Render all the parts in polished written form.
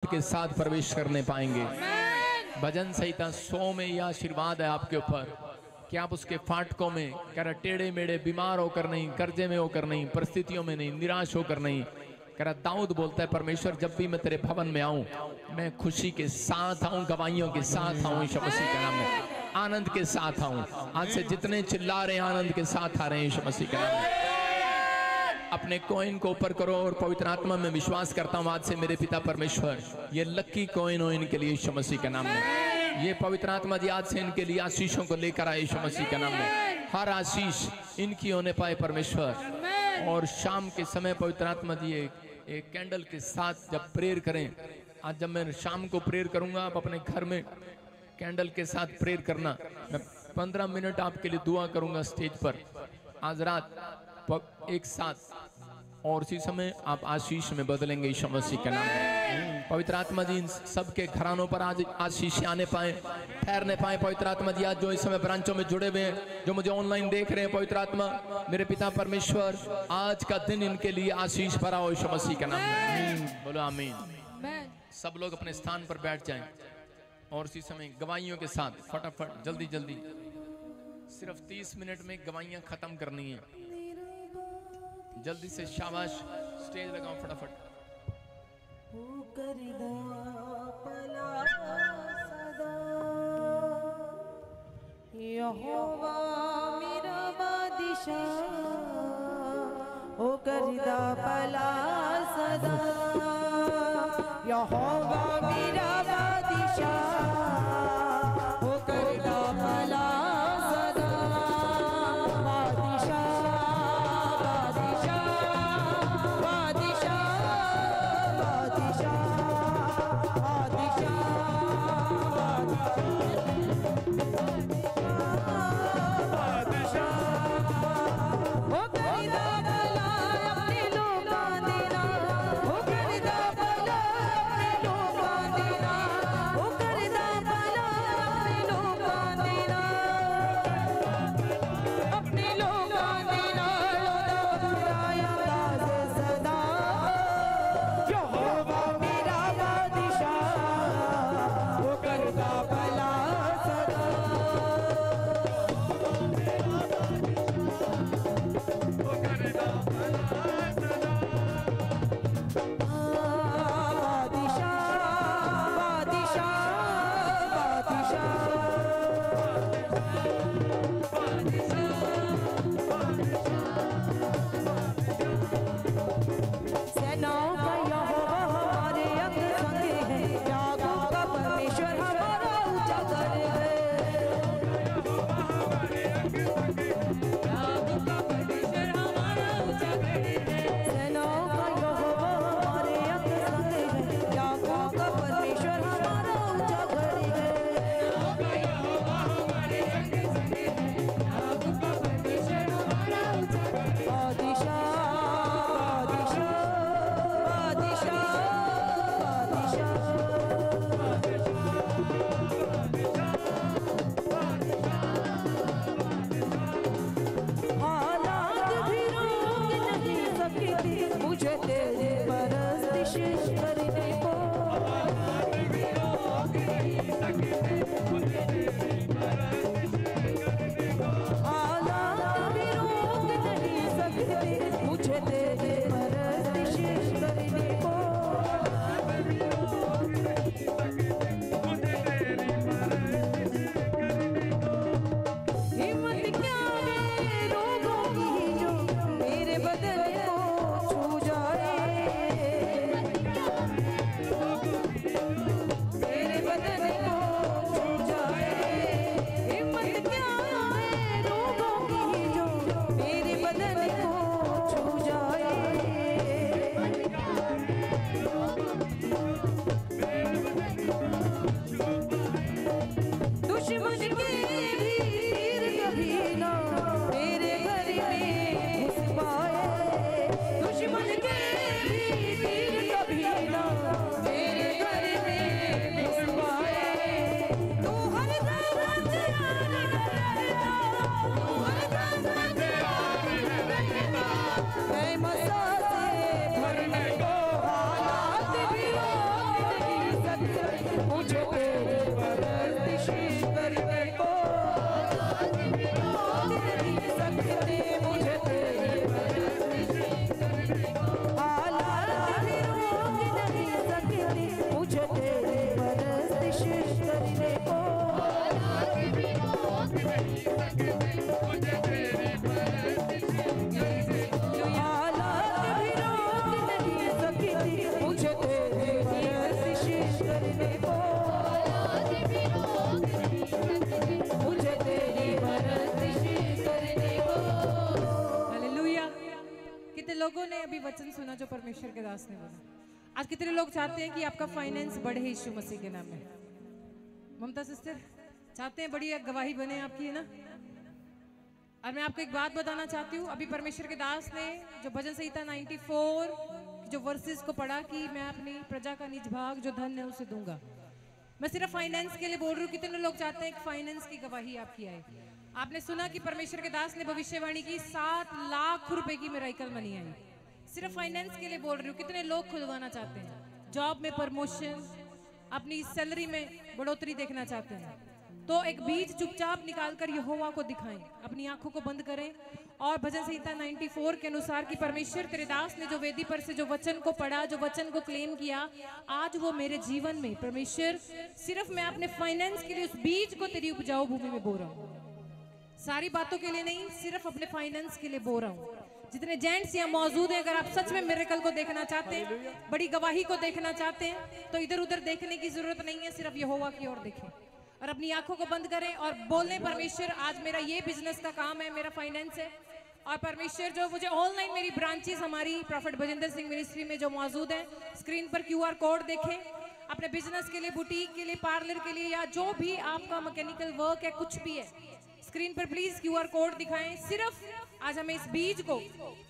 के साथ प्रवेश करने पाएंगे। भजन संहिता 100 में यह आशीर्वाद है आपके ऊपर कि आप उसके फाटकों में कह रहा टेढ़े मेढ़े बीमार होकर नहीं, कर्जे में होकर नहीं, परिस्थितियों में नहीं, निराश होकर नहीं। कह रहा दाऊद बोलता है परमेश्वर जब भी मैं तेरे भवन में आऊं मैं खुशी के साथ आऊं, गवाहियों के साथ आऊं, यीशु मसीह के नाम में आनंद के साथ आऊं। आज से जितने चिल्ला रहे हैं आनंद के साथ आ रहे हैं यीशु मसीह के नाम में। अपने कॉइन को ऊपर करो और पवित्र आत्मा में विश्वास करता हूं आज से मेरे पिता परमेश्वर ये लकी कॉइन हो इनके लिए यीशु मसीह के नाम में। ये पवित्र आत्मा जी आज से इनके लिए आशीषों को लेकर आए यीशु मसीह के नाम में। हर आशीष इनकी होने पाए परमेश्वर। और शाम के समय पवित्र आत्मा जी एक कैंडल के साथ जब प्रेयर करें, आज जब मैं शाम को प्रेयर करूंगा आप अपने घर में कैंडल के साथ प्रेयर करना। मैं 15 मिनट आपके लिए दुआ करूंगा स्टेज पर आज रात एक साथ, और उसी समय आप आशीष में बदलेंगे यीशु मसीह के नाम में। पवित्र आत्मा जी इन सबके घरानों पर आज आशीष आने पाए, ठहरने पाए। पवित्र आत्मा जी आज जो इस समय ब्रांचों में जुड़े हुए हैं, जो मुझे ऑनलाइन देख रहे हैं, पवित्र आत्मा मेरे पिता परमेश्वर आज का दिन इनके लिए आशीष भरा हो यीशु मसीह के नाम में। बोलो आमीन। सब लोग अपने स्थान पर बैठ जाएं और उसी समय गवाहियों के साथ फटाफट जल्दी जल्दी सिर्फ 30 मिनट में गवाहियां खत्म करनी है। जल्दी से शाबाश, स्टेज लगाओ फटाफट। यहोवा मेरा बादशाह ओ करदा भला सदा। यहोवा मेरा बादशाह ओ करदा भला सदा। मुझे तेरी परस्तिश करने को नहीं सकते, मुझे तेरी परस्तिश करने को हालात भी रोक नहीं सकते, मुझे तेरी परस्तिश करने को हालात भी रोक नहीं सकते, मुझे तेरी परस्तिश करने को हालात भी रोक नहीं सकते, मुझे तेरी परस्तिश करने को हालात भी रोक नहीं सकते, मुझे तेरी परस्तिश करने को। हालेलुया। कितने लोगों ने अभी वचन सुना जो परमेश्वर के दास ने बोला? आज कितने लोग चाहते हैं कि आपका फाइनेंस बढ़े यीशु मसीह के नाम में? ममता सिस्टर चाहते हैं बड़ी गवाही बने आपकी, है ना? और मैं आपको एक बात बताना चाहती हूँ, अभी परमेश्वर के दास ने जो भजन संहिता 94 जो वर्सेस को पढ़ा कि मैं अपनी प्रजा का निज भाग जो धन है उसे दूंगा। मैं सिर्फ फाइनेंस के लिए बोल रही हूँ। कितने लोग चाहते हैं कि फाइनेंस की गवाही आपकी आए? आपने सुना कि परमेश्वर के दास ने भविष्यवाणी की 7 लाख रुपए की मिराकल मनी आई। सिर्फ फाइनेंस के लिए बोल रही हूँ। कितने लोग खुलवाना चाहते हैं, जॉब में प्रमोशन, अपनी सैलरी में बढ़ोतरी देखना चाहते हैं? तो एक बीज चुपचाप निकालकर यहोवा को दिखाएं, अपनी आंखों को बंद करें और भजन संहिता 94 के अनुसार कि परमेश्वर तेरे दास ने जो वेदी पर से जो वचन को पढ़ा, जो वचन को क्लेम किया, आज वो मेरे जीवन में परमेश्वर सिर्फ मैं अपने फाइनेंस के लिए उस बीज को तेरी उपजाऊ भूमि में बो रहा हूँ। सारी बातों के लिए नहीं, सिर्फ अपने फाइनेंस के लिए बो रहा हूँ। जितने जेंट्स यहाँ मौजूद हैं, अगर आप सच में मिरेकल को देखना चाहते हैं, बड़ी गवाही को देखना चाहते हैं, तो इधर उधर देखने की जरूरत नहीं है, सिर्फ यहोवा की ओर देखें और अपनी आंखों को बंद करें और बोलें, परमेश्वर आज मेरा ये बिजनेस का काम है, मेरा फाइनेंस है। और परमेश्वर जो मुझे ऑनलाइन मेरी ब्रांचेस हमारी प्रॉफिट भजिंदर सिंह मिनिस्ट्री में जो मौजूद है, स्क्रीन पर QR कोड देखें। अपने बिजनेस के लिए, बुटीक के लिए, पार्लर के लिए या जो भी आपका मैकेनिकल वर्क है, कुछ भी है, स्क्रीन पर प्लीज QR कोड दिखाएं। सिर्फ आज हमें इस बीज को,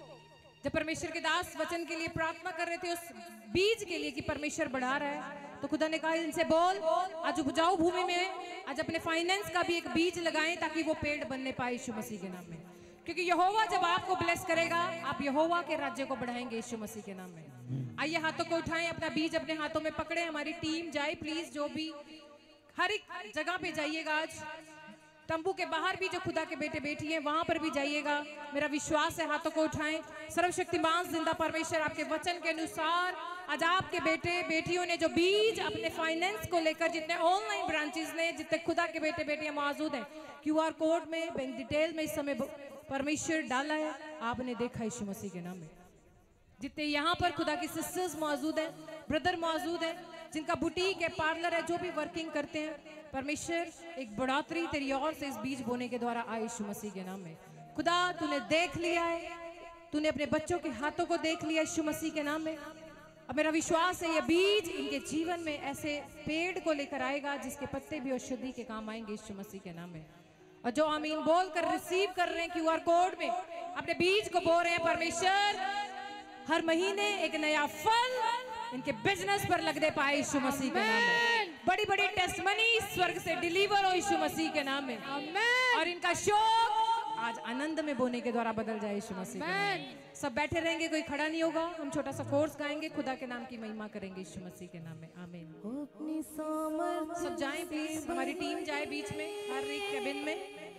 जब परमेश्वर के दास वचन के लिए प्रार्थना कर रहे थे, उस बीज के लिए कि परमेश्वर बढ़ा रहा है, तो खुदा ने कहा इनसे बोल आज उपजाऊ भूमि में आज अपने फाइनेंस का भी एक बीज लगाएं ताकि वो पेड़ बनने पाए यीशु मसीह के नाम में। क्योंकि यहोवा जब आपको ब्लेस करेगा, आप यहोवा के राज्य को बढ़ाएंगे यीशु मसीह के नाम में। आइए हाथों को उठाएं, अपना बीज अपने हाथों में पकड़े। हमारी टीम जाए प्लीज, जो भी हर एक जगह पे जाइएगा। आज तंबू के बाहर भी जो खुदा के बेटे बेटी हैं, वहां पर भी जाइएगा। मेरा विश्वास है, हाथों को उठाएं। सर्वशक्तिमान जिंदा परमेश्वर आपके वचन के अनुसार आज आपके बेटे बेटियों ने जो बीज अपने फाइनेंस को लेकर, जितने ऑनलाइन ब्रांचेस ने, जितने खुदा के बेटे बेटियां मौजूद हैं, QR कोड में, बैंक डिटेल में इस समय परमेश्वर डाला है, आपने देखा यीशु मसीह के नाम में। जितने यहाँ पर खुदा की सिस्टर्स मौजूद हैं, ब्रदर मौजूद हैं, जिनका बुटीक है, पार्लर है, जो भी वर्किंग करते हैं, परमेश्वर एक बढ़ोतरी तेरी ओर से इस बीज बोने के द्वारा आए यीशु मसीह के नाम में। खुदा तूने देख लिया है, तूने अपने बच्चों के हाथों को देख लिया यीशु मसीह के नाम में। अब मेरा विश्वास है ये बीज इनके जीवन में ऐसे पेड़ को लेकर आएगा जिसके पत्ते भी औषधि के काम आएंगे यीशु मसीह के नाम में। और जो आमीन बोल कर रिसीव कर रहे हैं QR कोड में, अपने बीज को बोल रहे हैं, परमेश्वर हर महीने एक नया फल इनके बिजनेस पर लगने पाए यीशु मसीह के नाम में। बड़ी बड़ी टेस्टमनी स्वर्ग से डिलीवर हो यीशु मसीह के नाम में। और इनका शौक आज आनंद में बोने के द्वारा बदल जाए यीशु मसीह के नाम में। सब बैठे रहेंगे, कोई खड़ा नहीं होगा। हम छोटा सा कोर्स गाएंगे, खुदा के नाम की महिमा करेंगे यीशु मसीह के नाम में। आमीन। अपनी सामर्थ सब जाएं प्लीज, हमारी टीम जाए बीच में, हर एक कैबिन में।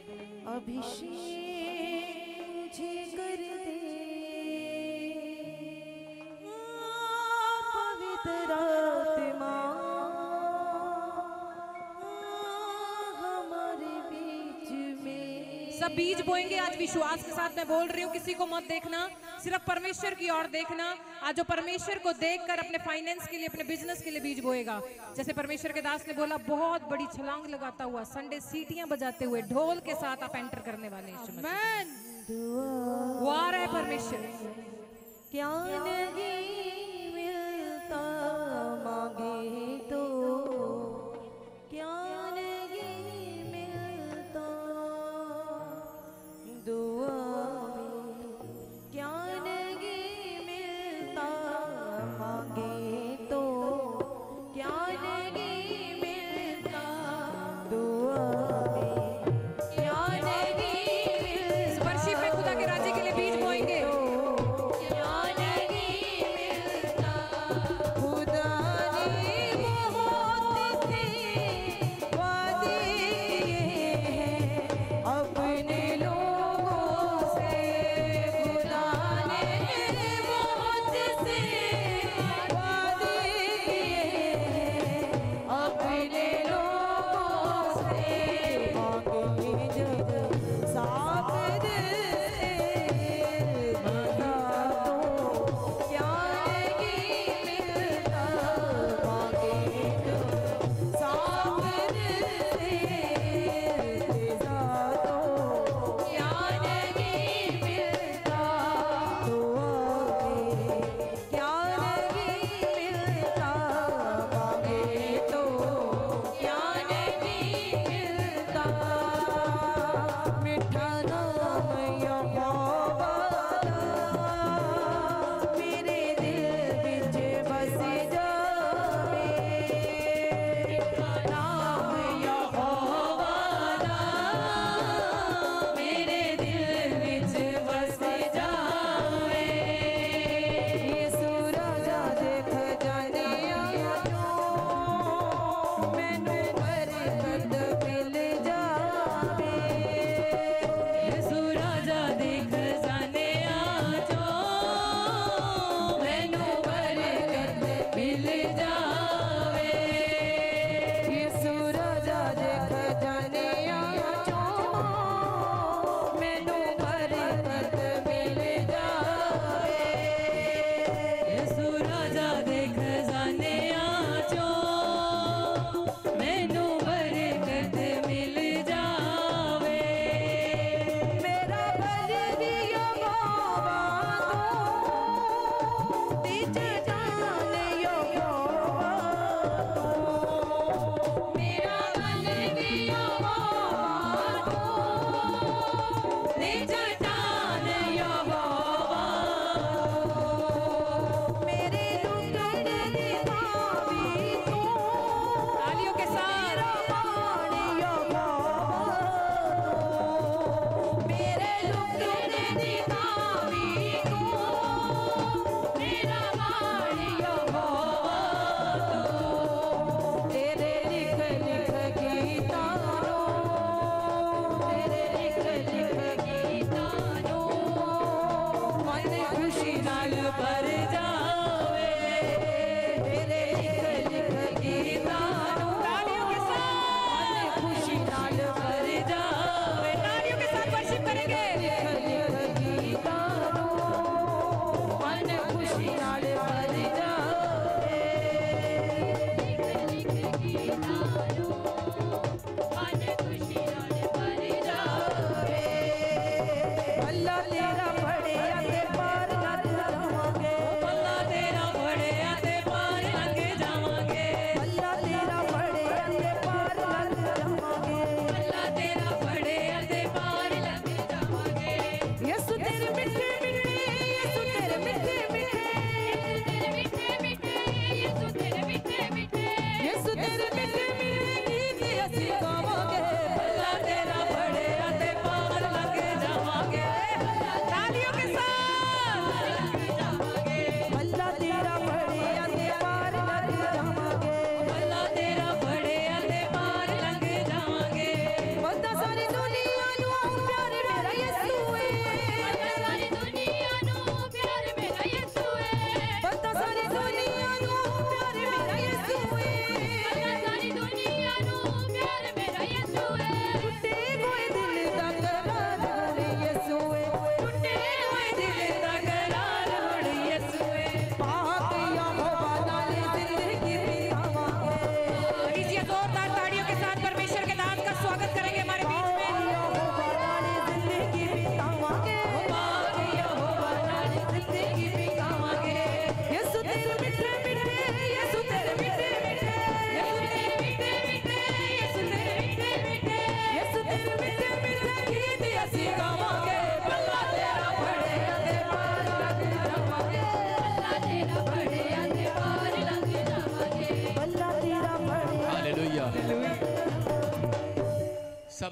अभिषेक मुझे कर दे पवित्र आत्मा हमारे बीच में। सब बीज बोएंगे आज विश्वास के साथ। मैं बोल रही हूँ, किसी को मत देखना, सिर्फ परमेश्वर की ओर देखना। आज जो परमेश्वर को देखकर अपने फाइनेंस के लिए, अपने बिजनेस के लिए बीज बोएगा, जैसे परमेश्वर के दास ने बोला, बहुत बड़ी छलांग लगाता हुआ, संडे सीटियां बजाते हुए, ढोल के साथ आप एंटर करने वाले हैं। वो आ रहा है परमेश्वर। क्या नहीं मिलता मांगे तो, क्या नहीं मिलता दुआ में, क्या नहीं मिलता मांगे तो, क्या नहीं मिलता दुआ में, क्या नहीं मिलता। वर्शिप में खुदा के राज्य के लिए बीज बोएंगे। क्या नहीं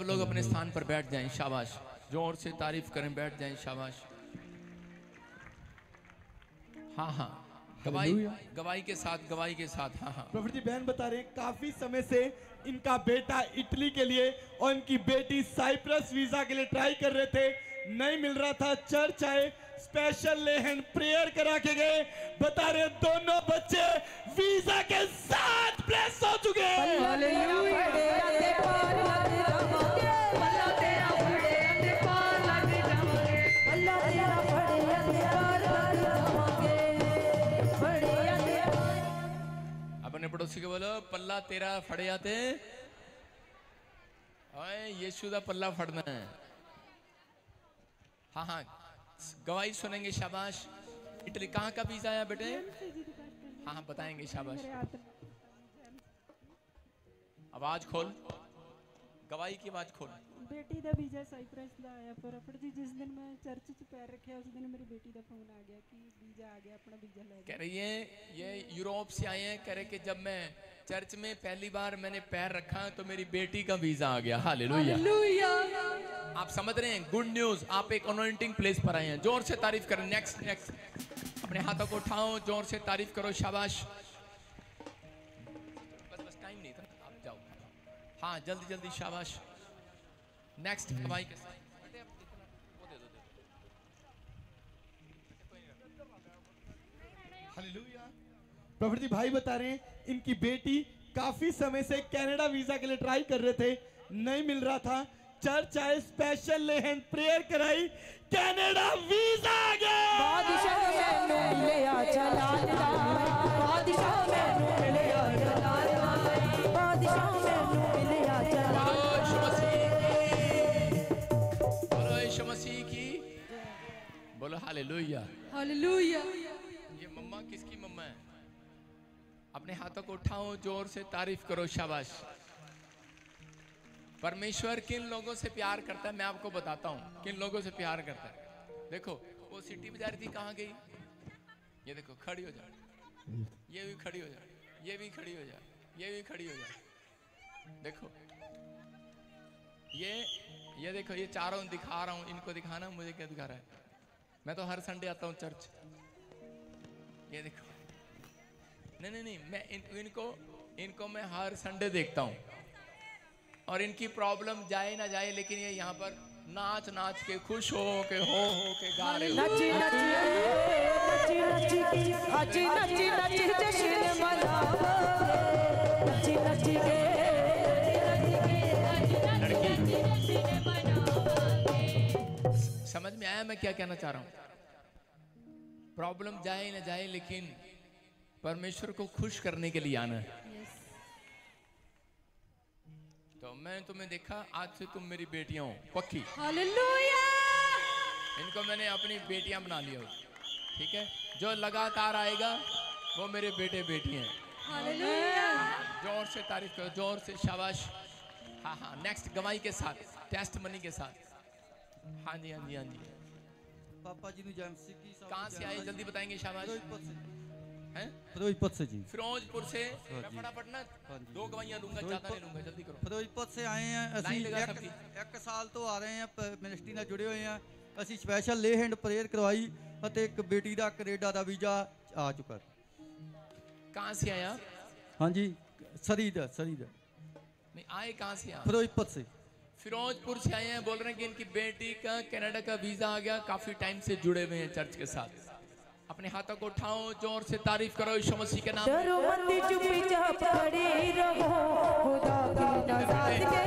लोग अपने स्थान पर बैठ जाएं, शाबाश, जोर से तारीफ करें, बैठ जाएं, शाबाश। हाँ हाँ, गवाही गवाही के साथ, गवाही के साथ। हाँ हाँ, प्रॉफिट जी बहन बता रहे हैं काफी समय से इनका बेटा इटली के लिए और इनकी बेटी साइप्रस वीजा के लिए ट्राई कर रहे थे, नहीं मिल रहा था। चर्च आए, स्पेशल लेहन प्रेयर करा के गए, बता रहे दोनों बच्चे वीजा के साथ ब्लेस हो चुके हैं। अपने पड़ोसी को बोलो, पल्ला तेरा फड़ जाते, ओए यीशु दा पल्ला फड़ना है। हाँ हाँ, गवाही सुनेंगे, शाबाश। इटली कहाँ का वीजा आया बेटे? हाँ हाँ बताएंगे, शाबाश। आवाज खोल, गवाही की आवाज खोल। बेटी ਦਾ ਵੀਜ਼ਾ ਸਾਈਪ੍ਰਸ ਦਾ ਆਇਆ ਪਰ ਜੀ जिस दिन मैं चर्च च पैर रखा उस दिन मेरी बेटी का फोन आ गया कि वीजा आ गया, अपना वीजा ले कह रही है ये यूरोप से आए हैं, कह रहे कि जब मैं चर्च में पहली बार मैंने पैर रखा तो मेरी बेटी का वीजा आ गया। हालेलुया। आप समझ रहे हैं, गुड न्यूज, आप एक अनॉइंटिंग प्लेस पर आए हैं। जोर से तारीफ करें। नेक्स्ट नेक्स्ट, अपने हाथों को उठाओ, जोर से तारीफ करो, शाबाश। बस टाइम नहीं था, आप जाओ। हाँ जल्दी जल्दी, शाबाश। नेक्स्ट गवाही के साथ। हालेलुया। प्रॉफिट जी भाई बता रहे हैं इनकी बेटी काफी समय से कनाडा वीजा के लिए ट्राई कर रहे थे, नहीं मिल रहा था। चर्च आए, स्पेशल लेहन प्रेयर कराई, कनाडा वीजा आ गया। बादशाह मैनू मिलिया चलाना, बादशाह मैनू मिलिया चलाना, बादशाह मैनू मिलिया चलाना। बोलो यीशु मसीह की, बोलो हालेलुया। हालेलुया। ये मम्मा किसकी मम्मा है? अपने हाथों को उठाओ, जोर से तारीफ करो, शाबाश। परमेश्वर किन लोगों से प्यार करता है मैं आपको बताता हूँ, किन लोगों से प्यार करता है। देखो वो सिटी बाजार थी, कहाँ गई? ये देखो, खड़ी हो जा, ये भी खड़ी हो जा, ये भी खड़ी हो जा, ये भी खड़ी हो जा। देखो ये देखो, ये चारों दिखा रहा हूँ, इनको दिखाना, मुझे क्या दिखा रहा है? मैं तो हर संडे आता हूँ चर्च। ये देखो, नहीं, मैं इनको मैं हर संडे देखता हूँ, और इनकी प्रॉब्लम जाए ना जाए, लेकिन ये यहाँ पर नाच नाच के, खुश हो के गा रहे हो। नची नची नची नची नची नची जश्न मनाओ, नची नची के समझ में आया मैं क्या कहना चाह रहा हूँ? प्रॉब्लम जाए ना जाए, लेकिन परमेश्वर को खुश करने के लिए आना है। तो मैंने तुम्हें देखा, आज से तुम मेरी बेटियां हो, पक्की। हालेलुया। इनको मैंने अपनी बेटियां बना लिया, ठीक है? जो लगातार आएगा वो मेरे बेटे बेटी हैं। हालेलुया। जोर से तारीफ करो, जोर से, शाबाश। हाँ हाँ, नेक्स्ट गवाही के साथ, टेस्ट मनी के साथ। हाँ जी हाँ जी हाँ जी। पापा जी जैमसी की कहाँ से आए जल्दी बताएंगे, शाबाश। हैं? फिरोजपुर से जी। फिरोजपुर से। मैं फटाफट ना दो गवाहियां दूंगा, ज्यादा नहीं दूंगा, जल्दी करो। फिरोजपुर से आए हैं ਅਸੀਂ ਇੱਕ ਸਾਲ ਤੋਂ ਆ ਰਹੇ ਹਾਂ, ਮਿਨਿਸਟਰੀ ਨਾਲ ਜੁੜੇ ਹੋਏ ਹਾਂ। ਅਸੀਂ ਸਪੈਸ਼ਲ ਲੇ ਹੈਂਡ ਪ੍ਰੇਅਰ ਕਰਵਾਈ ਅਤੇ ਇੱਕ ਬੇਟੀ ਦਾ ਕੈਨੇਡਾ ਦਾ ਵੀਜ਼ਾ ਆ ਚੁੱਕਾ। कहाँ से आया? ਹਾਂਜੀ ਸਰੀ ਦਾ नहीं आए कहाँ से? फिरोजपुर से। फिरोजपुर से आए हैं, बोल रहे हैं कि इनकी बेटी का कनाडा का वीजा आ गया, काफी टाइम से जुड़े हुए हैं चर्च के साथ। अपने हाथों को उठाओ, जोर से तारीफ करो यीशु मसीह के नाम। डरो मत, चुपचाप खड़े रहो, खुदा की नज़र के।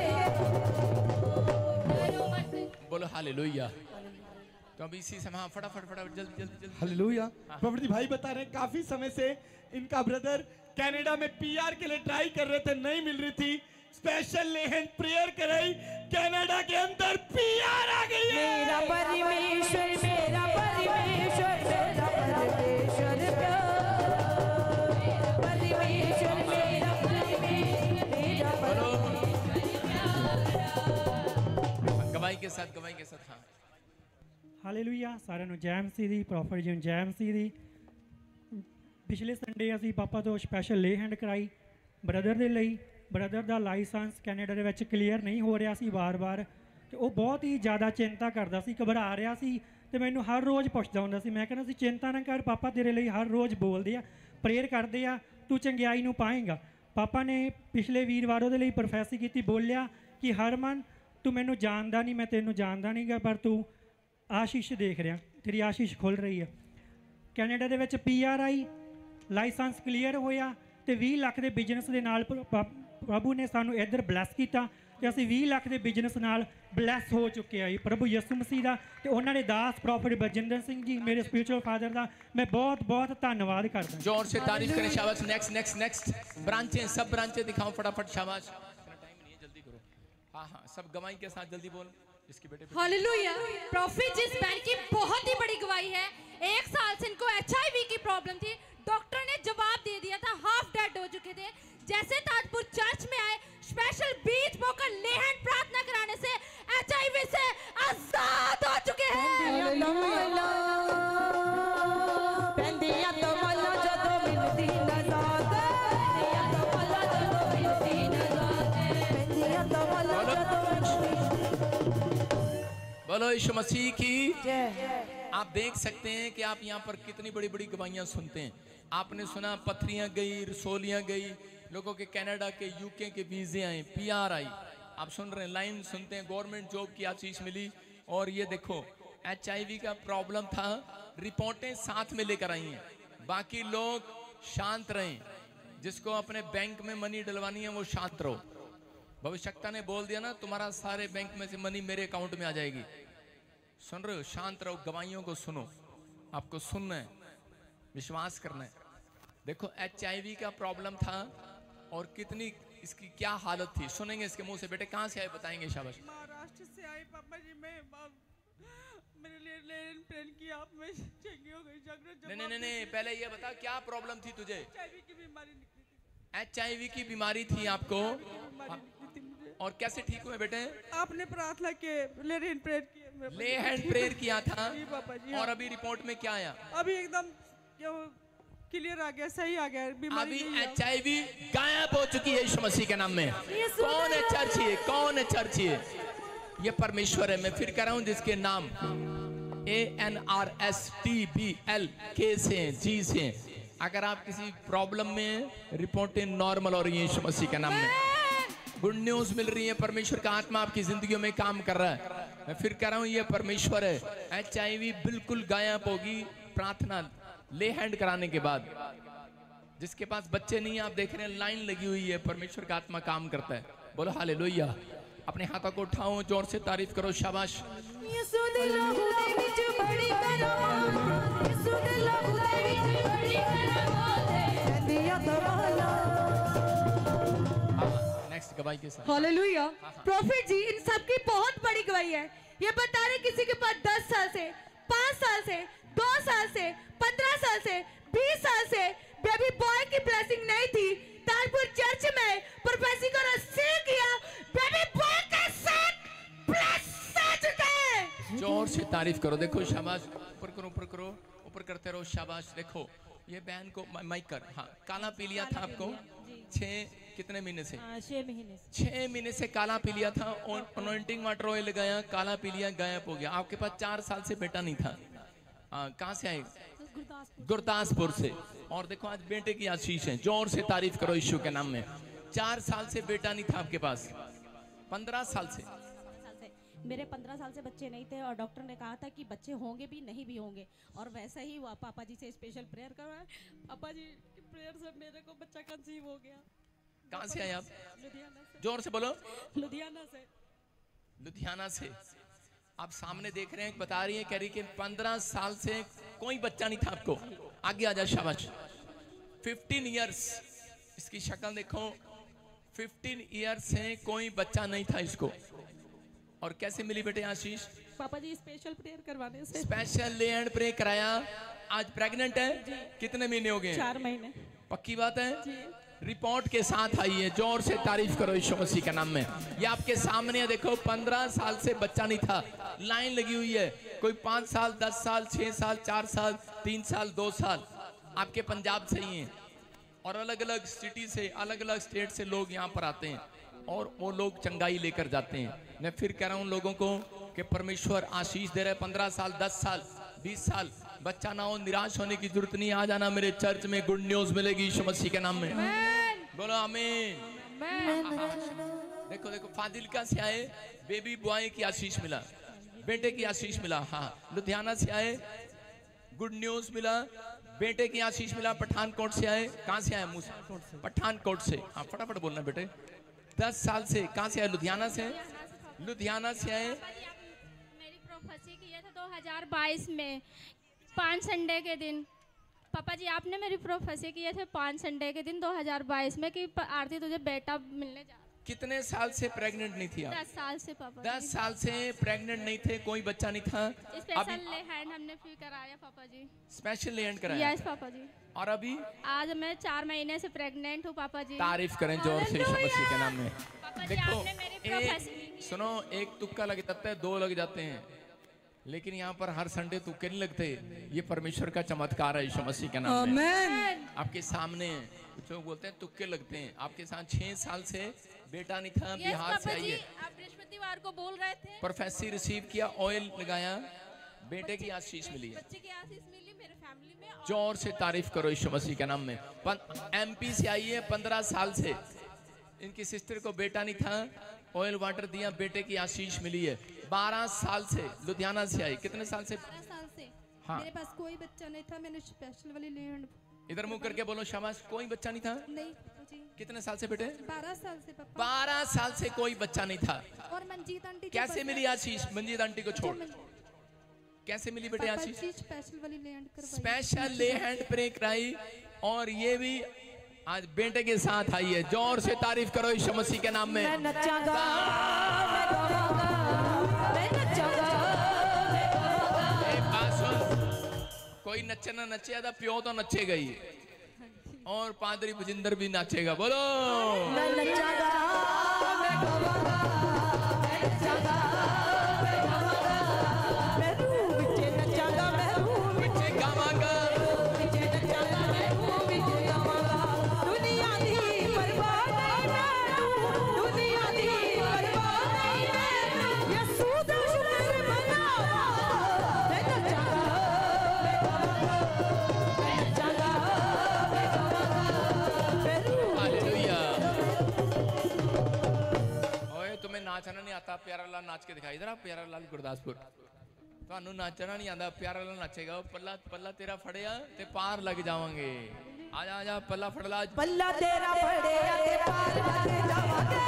बोलो हालेलुया। तो अभी इसी समय फटाफट जल्दी। हालेलुया। प्रॉफिट जी भाई बता रहे हैं काफी समय से इनका ब्रदर कनाडा में पीआर के लिए ट्राई कर रहे थे, नहीं मिल रही थी। स्पेशल लेहन प्रेयर कराई, कनाडा के अंदर पीआर आ गई है। मेरा परमेश्वर, मेरा परमेश्वर, मेरा परमेश्वर प्यार, परमेश्वर मेरा परमेश्वर, मेरा परमेश्वर। गवाही के साथ हाँ। ਹਾਲੇਲੂਇਆ। ਸਾਰਿਆਂ ਨੂੰ ਜੈ ਮਸੀਹ ਦੀ, ਪ੍ਰੋਫੈਟ ਜੀ ਨੂੰ ਜੈ ਮਸੀਹ ਦੀ। ਪਿਛਲੇ ਸੰਡੇ ਅਸੀਂ ਪਾਪਾ ਤੋਂ ਸਪੈਸ਼ਲ ਲੇ ਹੈਂਡ ਕਰਾਈ ਬ੍ਰਦਰ ਦੇ ਲਈ, ਬ੍ਰਦਰ ਦਾ ਲਾਇਸੈਂਸ ਕੈਨੇਡਾ ਦੇ ਵਿੱਚ ਕਲੀਅਰ ਨਹੀਂ ਹੋ ਰਿਹਾ ਸੀ ਵਾਰ-ਵਾਰ, ਤੇ ਉਹ ਬਹੁਤ ਹੀ ਜ਼ਿਆਦਾ ਚਿੰਤਾ ਕਰਦਾ ਸੀ, ਘਬਰਾ ਰਿਹਾ ਸੀ ਤੇ ਮੈਨੂੰ ਹਰ ਰੋਜ਼ ਪੁੱਛਦਾ ਹੁੰਦਾ ਸੀ। ਮੈਂ ਕਹਿੰਦਾ ਸੀ ਚਿੰਤਾ ਨਾ ਕਰ, ਪਾਪਾ ਤੇਰੇ ਲਈ ਹਰ ਰੋਜ਼ ਬੋਲਦੇ ਆ, ਪ੍ਰੇਅਰ ਕਰਦੇ ਆ, ਤੂੰ ਚੰਗਿਆਈ ਨੂੰ ਪਾਏਂਗਾ। ਪਾਪਾ ਨੇ ਪਿਛਲੇ ਵੀਰਵਾਰ ਉਹਦੇ ਲਈ ਪ੍ਰੋਫੈਸੀ ਕੀਤੀ, ਬੋਲਿਆ ਕਿ ਹਰਮਨ ਤੂੰ ਮੈਨੂੰ ਜਾਣਦਾ ਨਹੀਂ, ਮੈਂ ਤੈਨੂੰ ਜਾਣਦਾ ਨਹੀਂਗਾ, ਪਰ ਤੂੰ ਆਸ਼ੀਸ਼ ਦੇਖ ਰਿਹਾ, ਤੇਰੀ ਆਸ਼ੀਸ਼ ਖੁੱਲ ਰਹੀ ਹੈ। ਕੈਨੇਡਾ ਦੇ ਵਿੱਚ PR ਆਈ, ਲਾਇਸੈਂਸ ਕਲੀਅਰ ਹੋਇਆ ਤੇ 20 ਲੱਖ ਦੇ ਬਿਜ਼ਨਸ ਦੇ ਨਾਲ ਪ੍ਰਭੂ ਨੇ ਸਾਨੂੰ ਇੱਧਰ ਬਲੈਸ ਕੀਤਾ ਤੇ ਅਸੀਂ 20 ਲੱਖ ਦੇ ਬਿਜ਼ਨਸ ਨਾਲ ਬਲੈਸ ਹੋ ਚੁੱਕੇ ਆ ਜੀ ਪ੍ਰਭੂ ਯਿਸੂ ਮਸੀਹ ਦਾ ਤੇ ਉਹਨਾਂ ਦੇ ਦਾਸ ਪ੍ਰੋਫੈਟ ਬਲਜਿੰਦਰ ਸਿੰਘ ਜੀ ਮੇਰੇ ਸਪਿਰਿਚੁਅਲ ਫਾਦਰ ਦਾ मैं बहुत बहुत धन्यवाद करता हूं। जोर से तारीफ करें, शाबाश। नेक्स्ट नेक्स्ट नेक्स्ट ब्रांचें, सब ब्रांचें दिखाओ फटाफट, शाबाश। टाइम नहीं है, जल्दी करो। हाँ हाँ, सब गवाही के साथ जल्दी बोल। इसके बेटे हालेलुया। प्रॉफिट जिस बहन की बहुत ही बड़ी गवाही है, 1 साल से इनको HIV की प्रॉब्लम थी, डॉक्टर ने जवाब दे दिया था, हाफ डेड हो चुके थे। जैसे ताजपुर चर्च में आए, स्पेशल बीच बोकर लेहन प्रार्थना कराने से HIV से आजाद हो चुके हैं। बोलो यीशु मसीह की। आप देख सकते हैं कि आप यहाँ पर कितनी बड़ी बड़ी गवाहियाँ सुनते हैं। आपने सुना पथरियाँ गई, रसोलियाँ गई, लोगों के कनाडा के UK के वीजे आए, PR आई। आप सुन रहे हैं, लाइन सुनते हैं, गवर्नमेंट जॉब की आशीष मिली। और ये देखो HIV का प्रॉब्लम था, रिपोर्टें साथ में लेकर आई हैं, बाकी लोग शांत रहें। जिसको अपने बैंक में मनी डलवानी है वो शांत रहो। भविष्यवक्ता ने बोल दिया ना, तुम्हारा सारे बैंक में से मनी मेरे अकाउंट में आ जाएगी। सुन रहे हो, शांत रहो, गवाहियों को सुनो। आपको सुनना है, विश्वास करना है। देखो HIV का प्रॉब्लम था और कितनी इसकी क्या हालत थी, सुनेंगे इसके मुंह से। बेटे कहाँ से आए बताएंगे, शाबाश। महाराष्ट्र से आए पापा जी। मैं मेरे लिए लेन प्रेन की आप में चंगी हो गई। नहीं, पहले ये बता क्या प्रॉब्लम थी तुझे। HIV की बीमारी निकली थी। HIV की बीमारी थी आपको, और कैसे ठीक हुए बेटे? आपने प्रार्थना के ले हैंड प्रेयर किया था। जी पापा जी। और अभी रिपोर्ट में क्या आया? अभी एकदम क्लियर आ गया, सही आ गया, बीमारी अभी HIV गायब हो चुकी है यीशु मसीह के नाम में। कौन है चर्चिए, कौन है चर्चिए? ये परमेश्वर है। मैं फिर कह रहा हूं, जिसके नाम ANRSTBLK से G से, अगर आप किसी प्रॉब्लम में रिपोर्टें नॉर्मल हो रही है यीशु मसीह के नाम में, गुड न्यूज मिल रही है, परमेश्वर का आत्मा आपकी जिंदगियों में काम कर रहा है। मैं फिर कह रहा हूं, ये परमेश्वर है। HIV बिल्कुल गायब होगी प्रार्थना ले हैंड कराने के बाद। जिसके पास बच्चे नहीं है, आप देख रहे हैं लाइन लगी हुई है, परमेश्वर का आत्मा काम करता है। बोलो हालेलुया। अपने हाथों को उठाओ, जोर से तारीफ करो, शाबाश। नेक्स्ट गवाही के साथ। हालेलुया। प्रॉफिट जी, इन सब की बहुत बड़ी गवाही है। ये बता रहे किसी के पास 10 साल से, 5 साल से, 2 साल से, 15 साल से, 20 साल से बेबी बॉय की ब्लेसिंग नहीं थी। ताजपुर चर्च में प्रोफेसी को रिसीव किया, बेबी बॉय के साथ ब्लेस हो चुके हैं। जोर से तारीफ करो। देखो शाबाश, ऊपर करो, ऊपर करो, ऊपर करते रहो, शाबाश। देखो ये बहन को माइक कर। हाँ, काला पी लिया था आपको 6 महीने से? 6 महीने से। 6 महीने से काला पी लिया था और अनॉइंटिंग वाटर ऑयल लगाया, काला पी लिया, गायब हो गया। आपके पास 4 साल से बेटा नहीं था। कहाँ से आए? गुरदासपुर से। और देखो आज बेटे की आशीष है। जोर से तारीफ करो यीशु के नाम में। 4 साल से बेटा नहीं था आपके पास, 15 साल से। मेरे 15 साल से बच्चे नहीं थे और डॉक्टर ने कहा था कि बच्चे होंगे भी नहीं भी होंगे, और वैसा ही हुआ। पापा जी से स्पेशल प्रेयर करवाया, पापा जी की प्रेयर से मेरे को बच्चा कंसीव हो गया। कहाँ से आए आप? लुधियाना से। जोर से बोलो। लुधियाना से। लुधियाना से। आप सामने देख रहे हैं, बता रही है, कह रही कि 15 साल से कोई बच्चा नहीं था आपको। आगे आ जा, शाबाश। 15 इयर्स, इसकी शक्ल देखो, 15 इयर्स से कोई बच्चा नहीं था इसको। और कैसे मिली बेटे आशीष? पापा जी स्पेशल प्रेयर करवाने से। स्पेशल ले एंड प्रे कराया। आज प्रेग्नेंट है? कितने महीने हो गए? 4 महीने। पक्की बात है? रिपोर्ट के साथ आई है। जोर से तारीफ करो यीशु मसीह के नाम में। ये आपके सामने है, देखो 15 साल से बच्चा नहीं था, लाइन लगी हुई है। कोई 5 साल, 10 साल, 6 साल, 4 साल, 3 साल, 2 साल। आपके पंजाब से ही है। और अलग अलग सिटी से, अलग अलग स्टेट से लोग यहाँ पर आते हैं और वो लोग चंगाई लेकर जाते हैं। मैं फिर कह रहा हूँ लोगों को कि परमेश्वर आशीष दे रहे। 15 साल, 10 साल, 20 साल बच्चा ना हो, निराश होने की जरूरत नहीं। आ जाना मेरे चर्च में, गुड न्यूज मिलेगी यीशु मसीह के नाम में। बोलो आमीन। देखो देखो, फाजिल्का से आए, बेबी बॉय की आशीष मिला, बेटे की आशीष मिला। हाँ, लुधियाना से आए, गुड न्यूज मिला, बेटे की आशीष मिला। पठानकोट से आए, कहाँ से आए? मूसा, पठानकोट से। हाँ, फटाफट बोलना बेटे। 10 साल से कहाँ से आए? लुधियाना से। लुधियाना से आए। मेरी प्रोफेसी की था 2022 में 5 संडे के दिन। पापा जी आपने मेरी प्रोफेसी किए थे 5 संडे के दिन 2022 में कि आरती तुझे बेटा मिलने जा। कितने साल से प्रेग्नेंट नहीं थी आप? 10 साल से पापा। 10 साल से प्रेग्नेंट नहीं थे, कोई बच्चा नहीं था। स्पेशल ले हैंड हमने फिर कराया पापा जी। स्पेशल ले हैंड कराया? यस पापा जी। और अभी आज मैं 4 महीने से प्रेग्नेंट हूँ पापा जी। तारीफ करें जोर से यीशु मसीह के नाम में। पापा जी देखो, आपने मेरी प्रोफेसी। सुनो, एक तुक्का लग जाता है, 2 लग जाते हैं, लेकिन यहाँ पर हर संडे तुक्के नहीं लगते। ये परमेश्वर का चमत्कार है यीशु मसीह के नाम में। आपके सामने कुछ लोग बोलते हैं तुक्के लगते हैं। आपके साथ 6 साल से बेटा नहीं था, बिहार से आई है। आप बृहस्पतिवार को बोल रहे थे। प्रोफेसी रिसीव किया, ऑयल लगाया, बेटे की आशीष मिली है। बच्चे की आशीष मिली मेरे फैमिली में। जोर से तारीफ करो यीशु मसीह के नाम में। MP से आई है, 15 साल से इनकी सिस्टर को बेटा नहीं था, ऑयल वाटर दिया, बेटे की आशीष मिली है। 12 साल से लुधियाना से आई। कितने साल से? 12 साल से। हाँ। मेरे पास कोई बच्चा नहीं था, मैंने स्पेशल वाली लैंड। इधर मुंह करके बोलो शाबाश। कोई बच्चा नहीं था? नहीं जी। कितने साल से बेटे? 12 साल से पापा। 12 साल से कोई बच्चा नहीं था। और मंजीत आंटी कैसे मिली आशीष? मंजीत आंटी को छोड़, कैसे मिली बेटे आशीष? स्पेशल वाली लैंड करवाई। स्पेशल ले हैंड प्रे कराई, और ये भी आज बेटे के साथ आई है। जोर से तारीफ करो यीशु मसीह के नाम में। मैं नचागा, मैं गावागा, मैं नचागा, मैं गावागा। एक बात सुन, कोई नचे ना नचे, आधा प्यो तो नचेगा ही, और पादरी भजिंदर भी नाचेगा। बोलो मैं नचागा, मैं गावागा, मैं नचागा, मैं गावागा। मैं रूह विचे नचागा, मैं रूह विचे गावागा, विचे नचागा, मैं रूह विचे गावागा। दुनिया दी परवाह नहीं मैं, दुनिया दी परवाह नहीं मैं। यसू दा शुक्र मनावा, मैं नचागा, मैं गावागा, मैं नचागा, मैं गावागा। मैं रूह हालेलुया। ओए तुम्हें नाचना नहीं आता? प्यारा लाल नाच के दिखाई। इधर आप, प्यारा लाल गुरदासपुर। ਤੁਹਾਨੂੰ नाचना नहीं आता, प्यारा लाल नाचेगा। पल्ला पल्ला तेरा फड़िया ते पार लग जावांगे। आजा आजा, पल्ला फड़ ला। पल्ला तेरा फड़े ते पार लग जावांगे।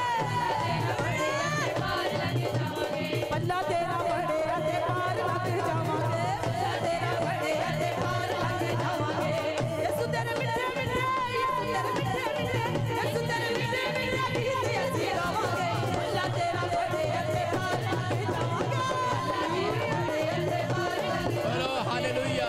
पल्ला तेरा फड़े ते पार लग जावांगे। तेरा फड़े ते पार लग जावांगे। यसू तेरे मिठे मिठे, यसू तेरे मिठे मिठे, यसू तेरे मिठे मिठे गीत ਅਸੀਂ गावांगे। पल्ला तेरा फड़े ते पार लग जावांगे। बोलो हालेलुया।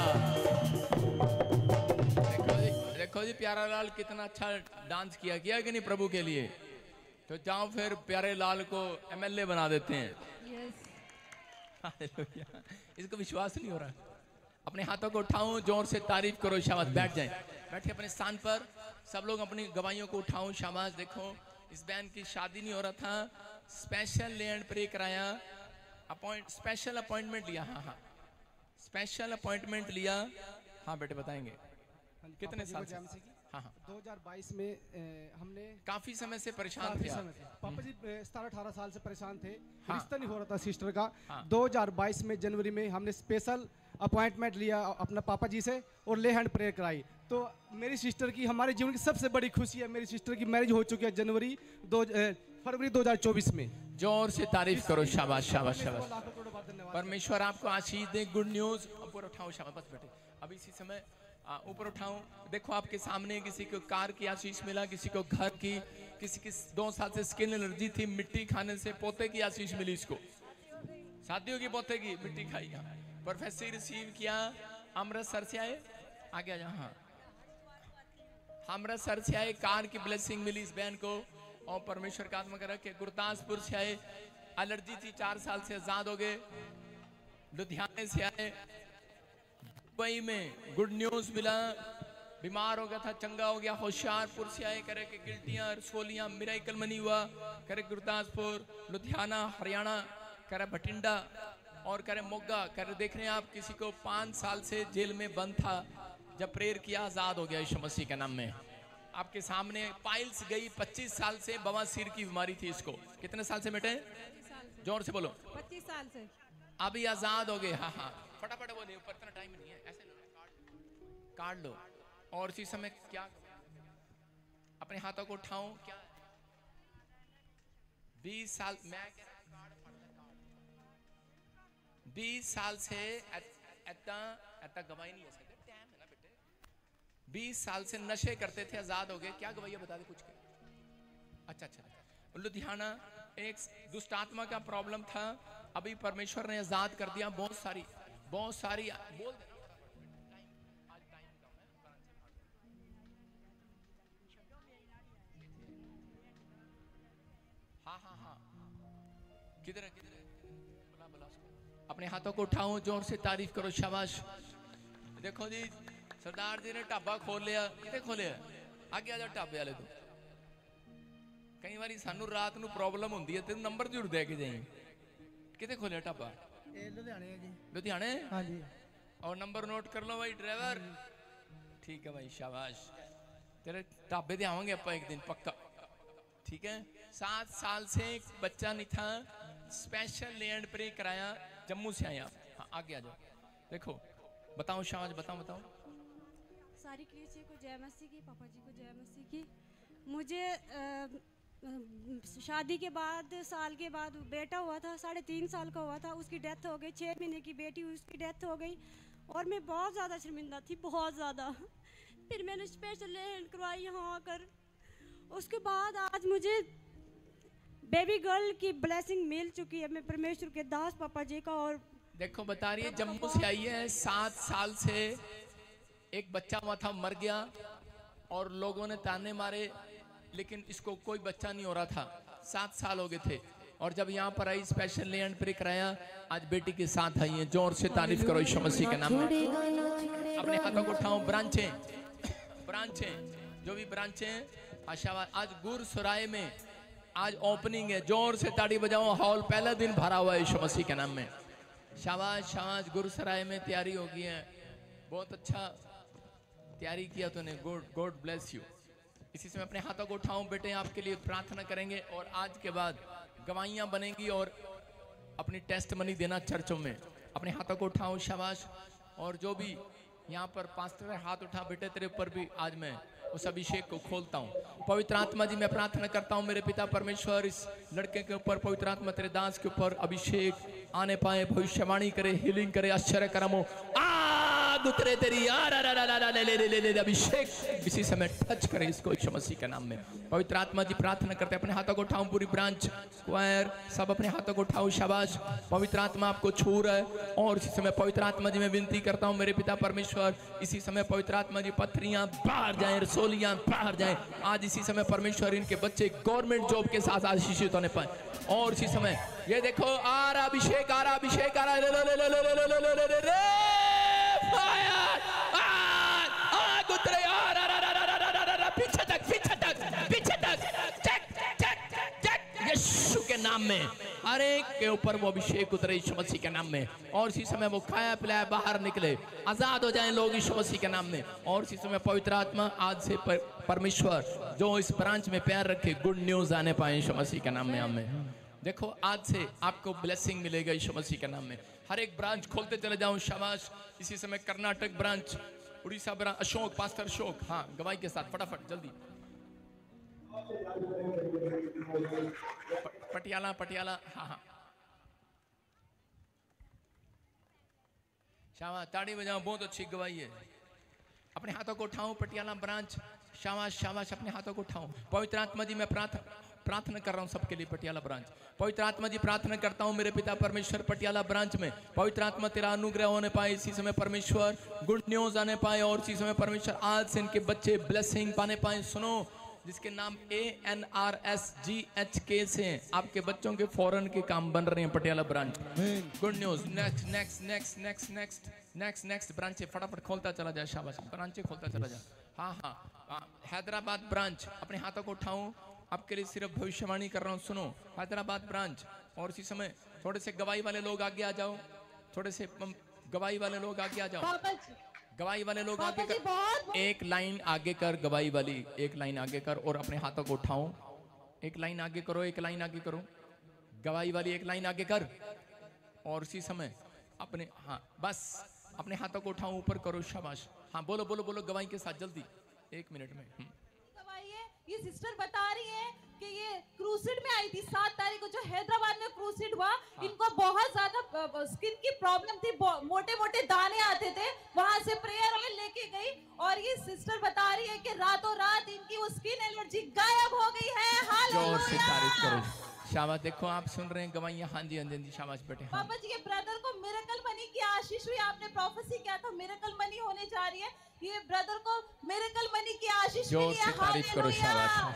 देखो जी प्यारा लाल कितना अच्छा डांस किया कि नहीं प्रभु के लिए। तो जाओ फिर प्यारे लाल को MLA बना देते हैं। हालेलुया। इसको विश्वास नहीं हो रहा। अपने हाथों को उठाऊं, जोर से तारीफ करो। शाबाश। बैठ जाएं, बैठे अपने स्थान पर। सब लोग अपनी गवाहियों को उठाऊं। शाबाश। देखो इस बहन की शादी नहीं हो रहा था, स्पेशल ले एंड प्रे कराया, स्पेशल अपॉइंटमेंट लिया। हाँ हाँ, स्पेशल अपॉइंटमेंट लिया। हाँ बेटे बताएंगे कितने साल से? हाँ हाँ, 2022 में हमने काफी समय से परेशान थे आप। पापा जी 17-18 साल से परेशान थे। हाँ। रिश्ता नहीं हो रहा था सिस्टर का। हाँ। 2022 में जनवरी में हमने स्पेशल अपॉइंटमेंट लिया अपना पापा जी से और ले हैंड प्रेयर कराई। तो मेरी सिस्टर की, हमारे जीवन की सबसे बड़ी खुशी है, मेरी सिस्टर की मैरिज हो चुकी है फरवरी 2024 में। जोर से तारीफ करो। शाबाश शाबाश शाबाश। परमेश्वर आपको आशीष दे। Good news. ऊपर उठाओ। शाबाश। बस बेटे अभी इसी समय ऊपर उठाऊं। देखो आपके सामने किसी को कार की आशीष मिला, किसी को घर की, किसी की 2 साल से स्किन एलर्जी थी, मिट्टी खाने से पोते की आशीष मिली। इसको शादियों की पोते की मिट्टी खाई। प्रोफेसी रिसीव किया। अमृतसर से आए, आगे आ जाओ। हाँ, अमृतसर से आए, कार की ब्लेसिंग मिली इस बहन को। और परमेश्वर का आत्मा रखे। गुरदासपुर से आए, एलर्जी थी, 4 साल से आजाद हो गए। लुधियाने से आए, दुबई में गुड न्यूज मिला, बीमार हो गया था, चंगा हो गया, होशियारपुर से आए, करे कि गिल्टियाँ, रसोलियाँ, मिराइकल मनी हुआ, करे गुरदासपुर, लुधियाना, हरियाणा, करे भटिंडा और करे मोगा। करे देख रहे हैं आप, किसी को 5 साल से जेल में बंद था, जब प्रेयर किया आजाद हो गया यीशु मसीह के नाम में। आपके सामने पाइल्स गई, 25 साल से बवासीर की बीमारी थी इसको। कितने साल से बेटे? जोर से बोलो। 25 साल से। अभी आजाद हो गए। हाँ हाँ, फटाफट बोले, ऊपर इतना टाइम नहीं है, ऐसे काट लो। और इसी समय क्या, अपने हाथों को उठाऊं क्या? 20 साल, मैं 20 साल से ऐता गवाही नहीं है सकते, टाइम है ना बेटे। 20 साल से नशे करते थे, आजाद हो गए। क्या गवाही बता दे कुछ के? अच्छा, लुधियाना एक दुष्ट आत्मा का प्रॉब्लम था, अभी परमेश्वर ने आजाद कर दिया। बहुत सारी बोल देना। हाँ, किधर है? बुला उसको। अपने हाथों को उठाओ, जोर से तारीफ करो, शाबाश। देखो जी, सरदार जी ने ढाबा खोल लिया। कितने खोलिया? आगे आ जाओ ढाबे वाले। तो कई बार सानू रात नू प्रॉब्लम होंदी है, तेन नंबर जरूर दे के जाई। कितने खोलिया ढाबा? लुधियाने है जी। लुधियाने? हाँ जी। और नंबर नोट कर लो भाई ड्राइवर। ठीक है भाई, शाबाश। तेरे ढाबे दे आवांगे आप एक दिन पक्का, ठीक है। 7 साल से एक बच्चा नहीं था, स्पेशल ले एंड प्रे कराया, जम्मू से आए आप। हाँ, आगे आ जाओ। देखो, बताओ शाबाश, बताओ। सारी कलीसिया को जय मसीह की, पापा जी को जय मसीह की। मुझे शादी के बाद साल के बाद बेटा हुआ था, 3.5 साल का हुआ था, उसकी डेथ हो गई। 6 महीने की बेटी हुई, उसकी डेथ हो गई। और मैं बहुत ज़्यादा शर्मिंदा थी, बहुत ज़्यादा। फिर मैंने स्पेशल ले हैंड करवाई यहाँ आकर। उसके बाद आज मुझे बेबी गर्ल की ब्लेसिंग मिल चुकी है। मैं परमेश्वर के दास पापा जी का। और देखो, बता रही है जम्मू से आई है, 7 साल से एक बच्चा हुआ था, मर गया और लोगों ने ताने मारे, लेकिन इसको कोई बच्चा नहीं हो रहा था। 7 साल हो गए थे। और जब यहाँ पर आई, स्पेशल ले एंड प्रे कराया, आज बेटी के साथ आई है। जोर से तारीफ करो यीशु मसीह के नाम में। अपने हाथों को उठाओ। ब्रांचें जो भी ब्रांचें, आशावाद। आज गुरसराय में आज ओपनिंग है। जोर से ताड़ी बजाओ। हॉल पहला दिन भरा हुआ है यीशु मसीह के नाम में। शाबाश। गुरसराय में तैयारी हो गई है, बहुत अच्छा तैयारी किया तूने। God bless you. इसी समय अपने हाथों को उठाऊं बेटे, आपके लिए प्रार्थना करेंगे और आज के बाद गवाहियां बनेंगी और अपनी टेस्ट मनी देना चर्चों में। अपने हाथों को उठाऊं, शाबाश। और जो भी यहाँ पर पास्टर है, हाथ उठा बेटे, तेरे ऊपर भी आज मैं उस अभिषेक को खोलता हूँ। पवित्र आत्मा जी, मैं प्रार्थना करता हूँ मेरे पिता परमेश्वर, इस लड़के के ऊपर पवित्र आत्मा तेरे दास के ऊपर अभिषेक आने पाए, भविष्यवाणी करे, हीलिंग करे, आश्चर्य कर्म हो, आग उतरे तेरी अभिषेक इसी समय टच करे इसको यीशु मसीह के नाम में। पवित्र आत्मा जी प्रार्थना करते हैं। अपने हाथों को उठाऊं, पूरी ब्रांच स्क्वायर सब अपने हाथों को उठाओ। शाबाश। पवित्र आत्मा आपको छू रहा है। और इसी समय पवित्र आत्मा जी मैं विनती करता हूँ मेरे पिता परमेश्वर, इसी समय पवित्र आत्मा जी पत्थरियां बाहर जाएं, रसोलियां बाहर जाएं। आज इसी समय परमेश्वर इनके बच्चे गवर्नमेंट जॉब के साथ आशीषित होने पाए। और इसी समय ये देखो, आ रहा अभिषेक, आ रहा अभिषेक, आ रहा आग उतरे, पीछे तक यीशु के नाम में हर एक के ऊपर वो अभिषेक उतरे यीशु मसीह के नाम में। और इसी समय वो खाया पिलाया बाहर निकले, आजाद हो जाएं लोग यीशु मसीह के नाम में। और इसी समय पवित्र आत्मा आज से परमेश्वर जो इस ब्रांच में प्यार रखे, गुड न्यूज आने पाए यीशु मसीह के नाम में। हमें देखो, आज से आपको ब्लेसिंग मिलेगा यीशु मसीह के नाम में। हर एक ब्रांच खोलते चले जाऊं। शाबाश। इसी समय Karnataka branch, Orissa branch, Ashok, pastor Ashok, हाँ गवाही के साथ फटाफट जल्दी। पटियाला, हाँ। शाबाश, ताड़ी बजाओ, बहुत अच्छी गवाही है। अपने हाथों को उठाऊं, पटियाला ब्रांच, शाबाश। अपने हाथों को उठाऊं। पवित्र आत्मा जी मैं प्रार्थना कर रहा हूं सबके लिए। पटियाला ब्रांच, पवित्र आत्मा जी प्रार्थना करता हूं मेरे पिता परमेश्वर, पटियाला ब्रांच में पवित्र आत्मा तेरा अनुग्रह होने पाए इसी समय परमेश्वर, गुड न्यूज आने पाए। और इसी समय परमेश्वर आज से इनके बच्चे ब्लेसिंग पाने पाए। सुनो, जिसके नाम ANRSGHK से आपके बच्चों के फॉरेन के काम बन रहे हैं Patiala branch. Good news. Next branch फटाफट खोलता चला जाए। शाबाश, ब्रांच खोलता चला जाए। हाँ हाँ हैदराबाद ब्रांच, अपने हाथों को उठाऊं, आपके लिए सिर्फ भविष्यवाणी कर रहा हूँ, सुनो। हैदराबाद ब्रांच, और इसी समय थोड़े से गवाही वाले लोग आगे आ जाओ, थोड़े से गवाही वाले लोग आगे आ जाओ, गवाही वाले लोग आगे कर, एक लाइन आगे कर, गवाही वाली एक लाइन आगे कर, और अपने हाथों को उठाओ, एक लाइन आगे करो, एक लाइन आगे करो, गवाही वाली एक लाइन आगे कर, और इसी समय अपने, हाँ बस अपने हाथों को उठाओ, ऊपर करो, शाबाश। हाँ बोलो बोलो बोलो गवाही के साथ जल्दी, 1 मिनट में। गवाही है, ये सिस्टर बता रही है कि ये क्रूसिड में आई थी 7 तारीख को, जो हैदराबाद में क्रूसिड हुआ। इनको बहुत ज्यादा स्किन की प्रॉब्लम थी, मोटे मोटे दाने आते थे, वहां से प्रेयर ऑयल लेके गई, और ये सिस्टर बता रही है कि रातों रात इनकी वो स्किन एलर्जी गायब हो गई है। जोर से तारीफ करो, शाबाश। देखो आप सुन रहे हैं गवाहियां, हाँ जी हाँ जी शाबाश बेटे। हाँ। पापा जी के ब्रदर को मिरेकल मनी की आशीष हुई, आपने प्रोफेसी किया था मिरेकल मनी होने जा रही है, ये ब्रदर को मिरेकल मनी की आशीष जोर से तारीफ करो, शाबाश।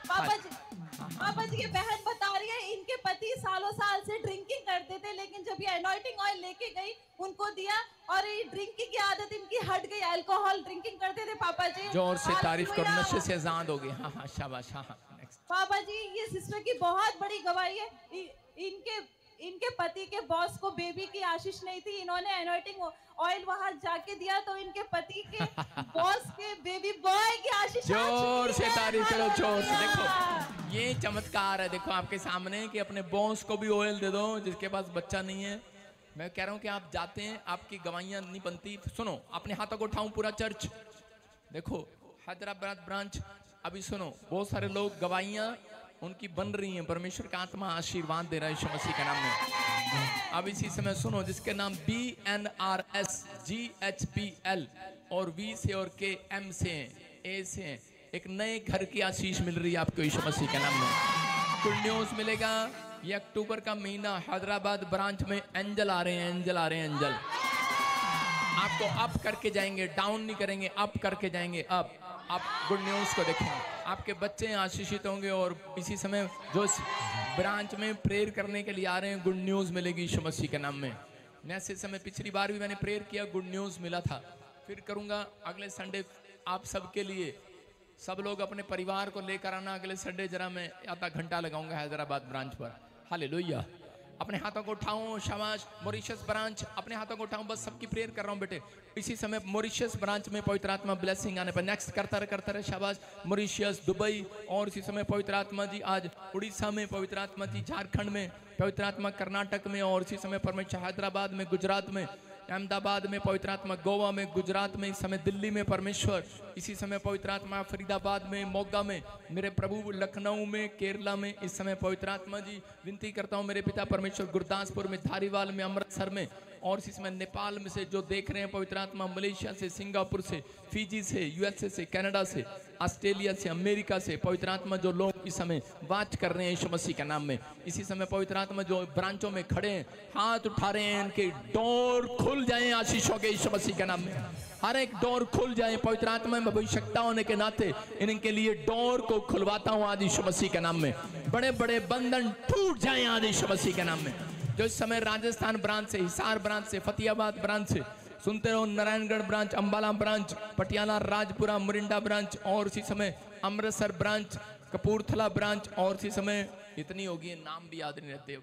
पापा जी की बहन बता रही है इनके पति सालों साल से ड्रिंकिंग करते थे, लेकिन जब ये अनॉइंटिंग ऑयल लेके गई उनको दिया, और ये ड्रिंकिंग की आदत इनकी हट गई, अल्कोहल ड्रिंकिंग करते थे। पापा जी जोर से तारीफ करो, नशे से आजाद हो गए। हाँ हाँ शाबाश। हाँ हाँ पापा जी ये सिस्टर की बहुत बड़ी गवाही है, इनके पति के बॉस को बेबी की आशीष नहीं थी, इन्होंने अनॉइंटिंग ऑयल वहां जाके दिया तो इनके पति के बॉस के बेबी बॉय की आशीष। जोर से तारीफ करो, जोर से। देखो ये चमत्कार है, देखो आपके सामने कि अपने बॉस को भी ऑयल दे दो जिसके पास बच्चा नहीं है। मैं कह रहा हूँ कि आप जाते हैं, आपकी गवाहियां नहीं बनती। सुनो, अपने हाथों को उठाऊं पूरा चर्च, देखो हैदराबाद ब्रांच, अभी सुनो, बहुत सारे लोग गवाहियां उनकी बन रही हैं, परमेश्वर का आत्मा आशीर्वाद दे रहा है यीशु मसीह के नाम में। अब इसी समय सुनो, जिसके नाम BNRS GHPL और V से और K M से A से हैं, एक नए घर की आशीष मिल रही है आपको यीशु मसीह के नाम में। गुड न्यूज मिलेगा। ये अक्टूबर का महीना हैदराबाद ब्रांच में एंजल आ रहे हैं, एंजल आ रहे हैं, एंजल आपको अप करके जाएंगे, डाउन नहीं करेंगे, अप करके जाएंगे। अब आप गुड न्यूज़ को देखेंगे, आपके बच्चे आशीषित होंगे, और इसी समय जो ब्रांच में प्रेयर करने के लिए आ रहे हैं, गुड न्यूज़ मिलेगी यीशु मसीह के नाम में। ऐसे समय पिछली बार भी मैंने प्रेयर किया, गुड न्यूज़ मिला था, फिर करूँगा अगले संडे आप सबके लिए। सब लोग अपने परिवार को लेकर आना, अगले संडे जरा मैं आधा घंटा लगाऊंगा हैदराबाद ब्रांच पर। हालेलुया। अपने हाथों को उठाऊं, शाबाश। मॉरिशस ब्रांच, अपने हाथों को उठाऊं, बस सबकी प्रेयर कर रहा हूं बेटे। इसी समय मॉरिशस ब्रांच में पवित्र आत्मा ब्लेसिंग आने पर नेक्स्ट करता रहे, शाबाश। मॉरिशस, दुबई, और इसी समय पवित्र आत्मा जी आज उड़ीसा में, पवित्र आत्मा जी झारखंड में, पवित्र आत्मा कर्नाटक में, और इसी समय परमेश्वर हैदराबाद में, गुजरात में, अहमदाबाद में पवित्र आत्मा, गोवा में, गुजरात में, इस समय दिल्ली में परमेश्वर, इसी समय पवित्र आत्मा फरीदाबाद में, मोगा में, मेरे प्रभु लखनऊ में, केरला में, इस समय पवित्र आत्मा जी विनती करता हूँ मेरे पिता परमेश्वर, गुरदासपुर में, धारीवाल में, अमृतसर में, और इसी समय नेपाल में से जो देख रहे हैं पवित्र आत्मा, मलेशिया से, सिंगापुर से, फिजी से, USA से, कनाडा से, ऑस्ट्रेलिया से, अमेरिका से, पवित्र आत्मा जो लोग इस समय वाच कर रहे हैं यीशु मसीह के नाम में, इसी समय पवित्र आत्मा जो ब्रांचों में खड़े हैं, हाथ उठा रहे हैं, इनके डोर खुल जाए आशीषों के यीशु मसीह के नाम में, हर एक डोर खुल जाए। पवित्र आत्मा में भविष्यता होने के नाते इनके लिए डोर को खुलवाता हूँ आज यीशु मसीह के नाम में। बड़े बड़े बंधन टूट जाए आज यीशु मसीह के नाम में। जो इस समय राजस्थान ब्रांच से, हिसार ब्रांच से, फतेहाबाद ब्रांच से सुनते रहो, Naraingarh branch, Ambala branch, Patiala, Rajpura, Morinda branch, और इसी समय अमृतसर ब्रांच, कपूरथला ब्रांच, और इसी समय इतनी होगी नाम भी याद नहीं रहते।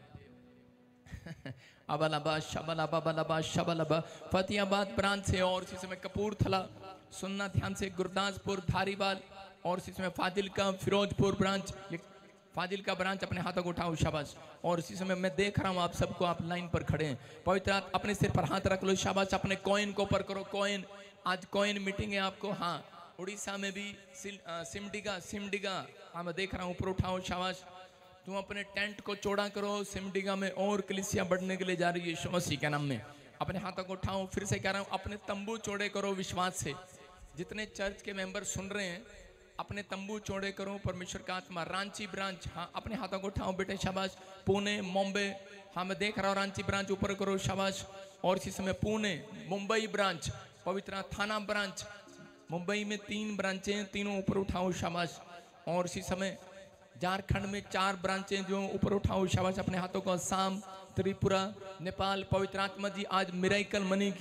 अबलाबा शबलाबा बलाबा शबलाबा, फतेहाबाद ब्रांच से, और इसी समय कपूरथला, सुनना ध्यान से, गुरदासपुर, धारीवाल, और इसी समय फाजिलका, फिरोजपुर ब्रांच, फाजिलका ब्रांच, अपने हाथों को उठाओ, शाबाश। और इसी समय मैं देख रहा हूँ आप सबको, आप लाइन पर खड़े हैं, पवित्र अपने सिर पर हाथ रख लो, शाबाश। अपने कॉइन को ऊपर करो, कॉइन, आज कॉइन मीटिंग है आपको। हाँ, उड़ीसा में भी सिमडिगा, हाँ मैं देख रहा हूँ, ऊपर उठाओ, शाबाश। तुम अपने टेंट को चौड़ा करो, सिमडिगा में और कलीसिया बढ़ने के लिए जा रही है यीशु मसीह के नाम में। अपने हाथों को उठाओ, फिर से कह रहा हूँ, अपने तंबू चौड़े करो विश्वास से। जितने चर्च के मेंबर सुन रहे हैं, अपने तंबू चौड़े करो, परमेश्वर का आत्मा। रांची ब्रांच, हाँ अपने हाथों को उठाओ बेटे, शाबाश। पुणे, मुंबई, हाँ मैं देख रहा हूँ, रांची ब्रांच ऊपर करो, शाबाश। और इसी समय पुणे, मुंबई ब्रांच, पवित्र थाना ब्रांच, मुंबई में 3 ब्रांचें हैं, तीनों ऊपर उठाओ, शाबाश। और इसी समय झारखंड में 4 ब्रांचें जो ऊपर उठाओ, शाबाश। अपने हाथों को, असम, त्रिपुरा, नेपाल, पवित्र आत्मा जी आज मिरेकल मनी की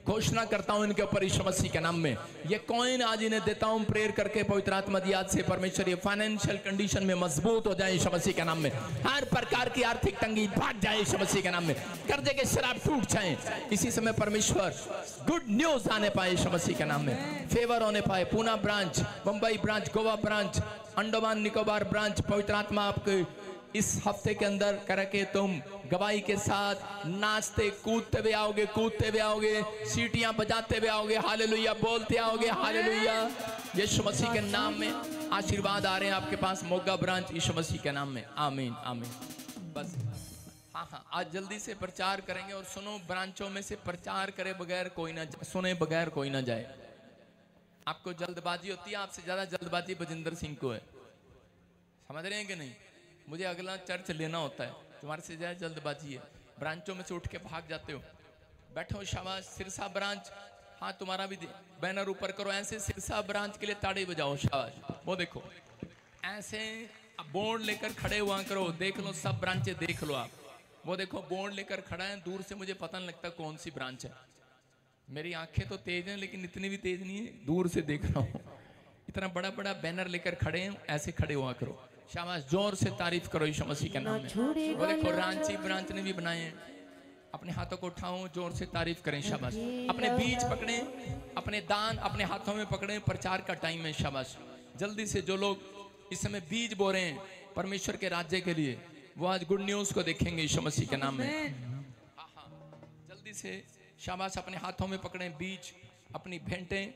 घोषणा करता हूं इनके ऊपर यीशु मसीह के नाम में। ये कॉइन आज इन्हें देता हूं प्रेयर करके पवित्र आत्मा दी आज से परमेश्वर ये फाइनेंशियल कंडीशन में मजबूत हो जाए यीशु मसीह के नाम में। हर प्रकार की आर्थिक तंगी भाग जाए यीशु मसीह के नाम में। कर्जे के शराब टूट जाए इसी समय परमेश्वर गुड न्यूज आने पाए यीशु मसीह के नाम में। फेवर होने पाए। Poona branch, Mumbai branch, Goa branch, Andaman Nicobar branch, पवित्र आत्मा आपके इस हफ्ते के अंदर करके तुम गवाही के साथ नाचते कूदते हुए आओगे, कूदते हुए आओगे, सीटियां बजाते हुए आओगे, हालेलुया बोलते आओगे, हालेलुया। यीशु मसीह के नाम में आशीर्वाद आ रहे हैं आपके पास। मोगा ब्रांच यीशु मसीह के नाम में, आमीन आमीन। बस हाँ, आज जल्दी से प्रचार करेंगे। और सुनो, ब्रांचों में से प्रचार करे बगैर कोई ना, सुने बगैर कोई ना जाए। आपको जल्दबाजी होती है, आपसे ज्यादा जल्दबाजी बजिंदर सिंह को है, समझ रहे हैं कि नहीं? मुझे अगला चर्च लेना होता है, तुम्हारे से ज्यादा जल्दबाजी है। ब्रांचों में से उठ के भाग जाते हो। बैठो, शाबाश। सिरसा ब्रांच, हाँ तुम्हारा भी बैनर ऊपर करो, ऐसे सिरसा ब्रांच के लिए ताड़ी बजाओ, शाबाश। वो देखो ऐसे बोर्ड लेकर खड़े हुआ करो, देख लो सब ब्रांचें देख लो आप। वो देखो बोर्ड लेकर खड़ा है, दूर से मुझे पता नहीं लगता कौन सी ब्रांच है। मेरी आंखें तो तेज हैं लेकिन इतनी भी तेज नहीं है, दूर से देख रहा हूँ। इतना बड़ा बड़ा बैनर लेकर खड़े हैं, ऐसे खड़े हुआ करो, शाबाश। जोर से तारीफ करो यीशु मसीह के नाम में। वो देखो रांची ब्रांच ने भी बनाए हैं। अपने हाथों को उठाओ, जोर से तारीफ करें, शाबाश। अपने बीज पकड़े, अपने दान अपने हाथों में पकड़े। प्रचार का टाइम है, शाबाश। जल्दी से जो लोग इस समय बीज बो रहे हैं परमेश्वर के राज्य के लिए, वो आज गुड न्यूज को देखेंगे यीशु मसीह के नाम में। जल्दी से शाबाश। अपने हाथों में पकड़े बीज, अपनी भेंटें।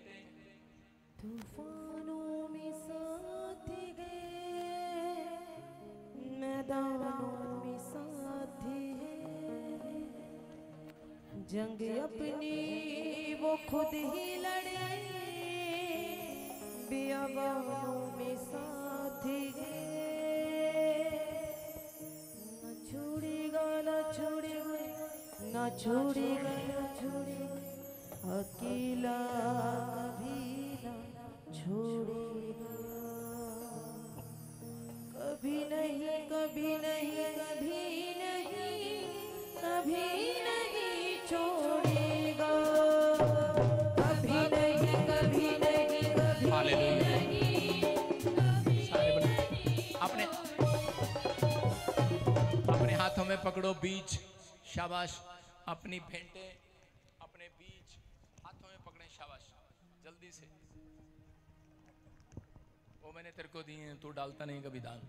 तूफानों में साथ गए, मैदानों में साथ है, जंग अपनी वो खुद ही लड़े, बियाबानों में साथ गए। न छोड़ेगा, न छोड़ेगा, न छोड़ेगा, न छोड़ेगा, अकेला कभी ना छोड़ेगा। कभी नहीं, कभी नहीं, कभी नहीं, कभी नहीं छोड़ेगा। कभी नहीं, कभी नहीं, कभी नहीं। अपने हाथों में पकड़ो बीज, शाबाश। अपनी भेंटें, अपने बीज हाथों में पकड़े, शाबाश। जल्दी से। वो मैंने तेरे को दिए हैं, तू डालता नहीं कभी दान।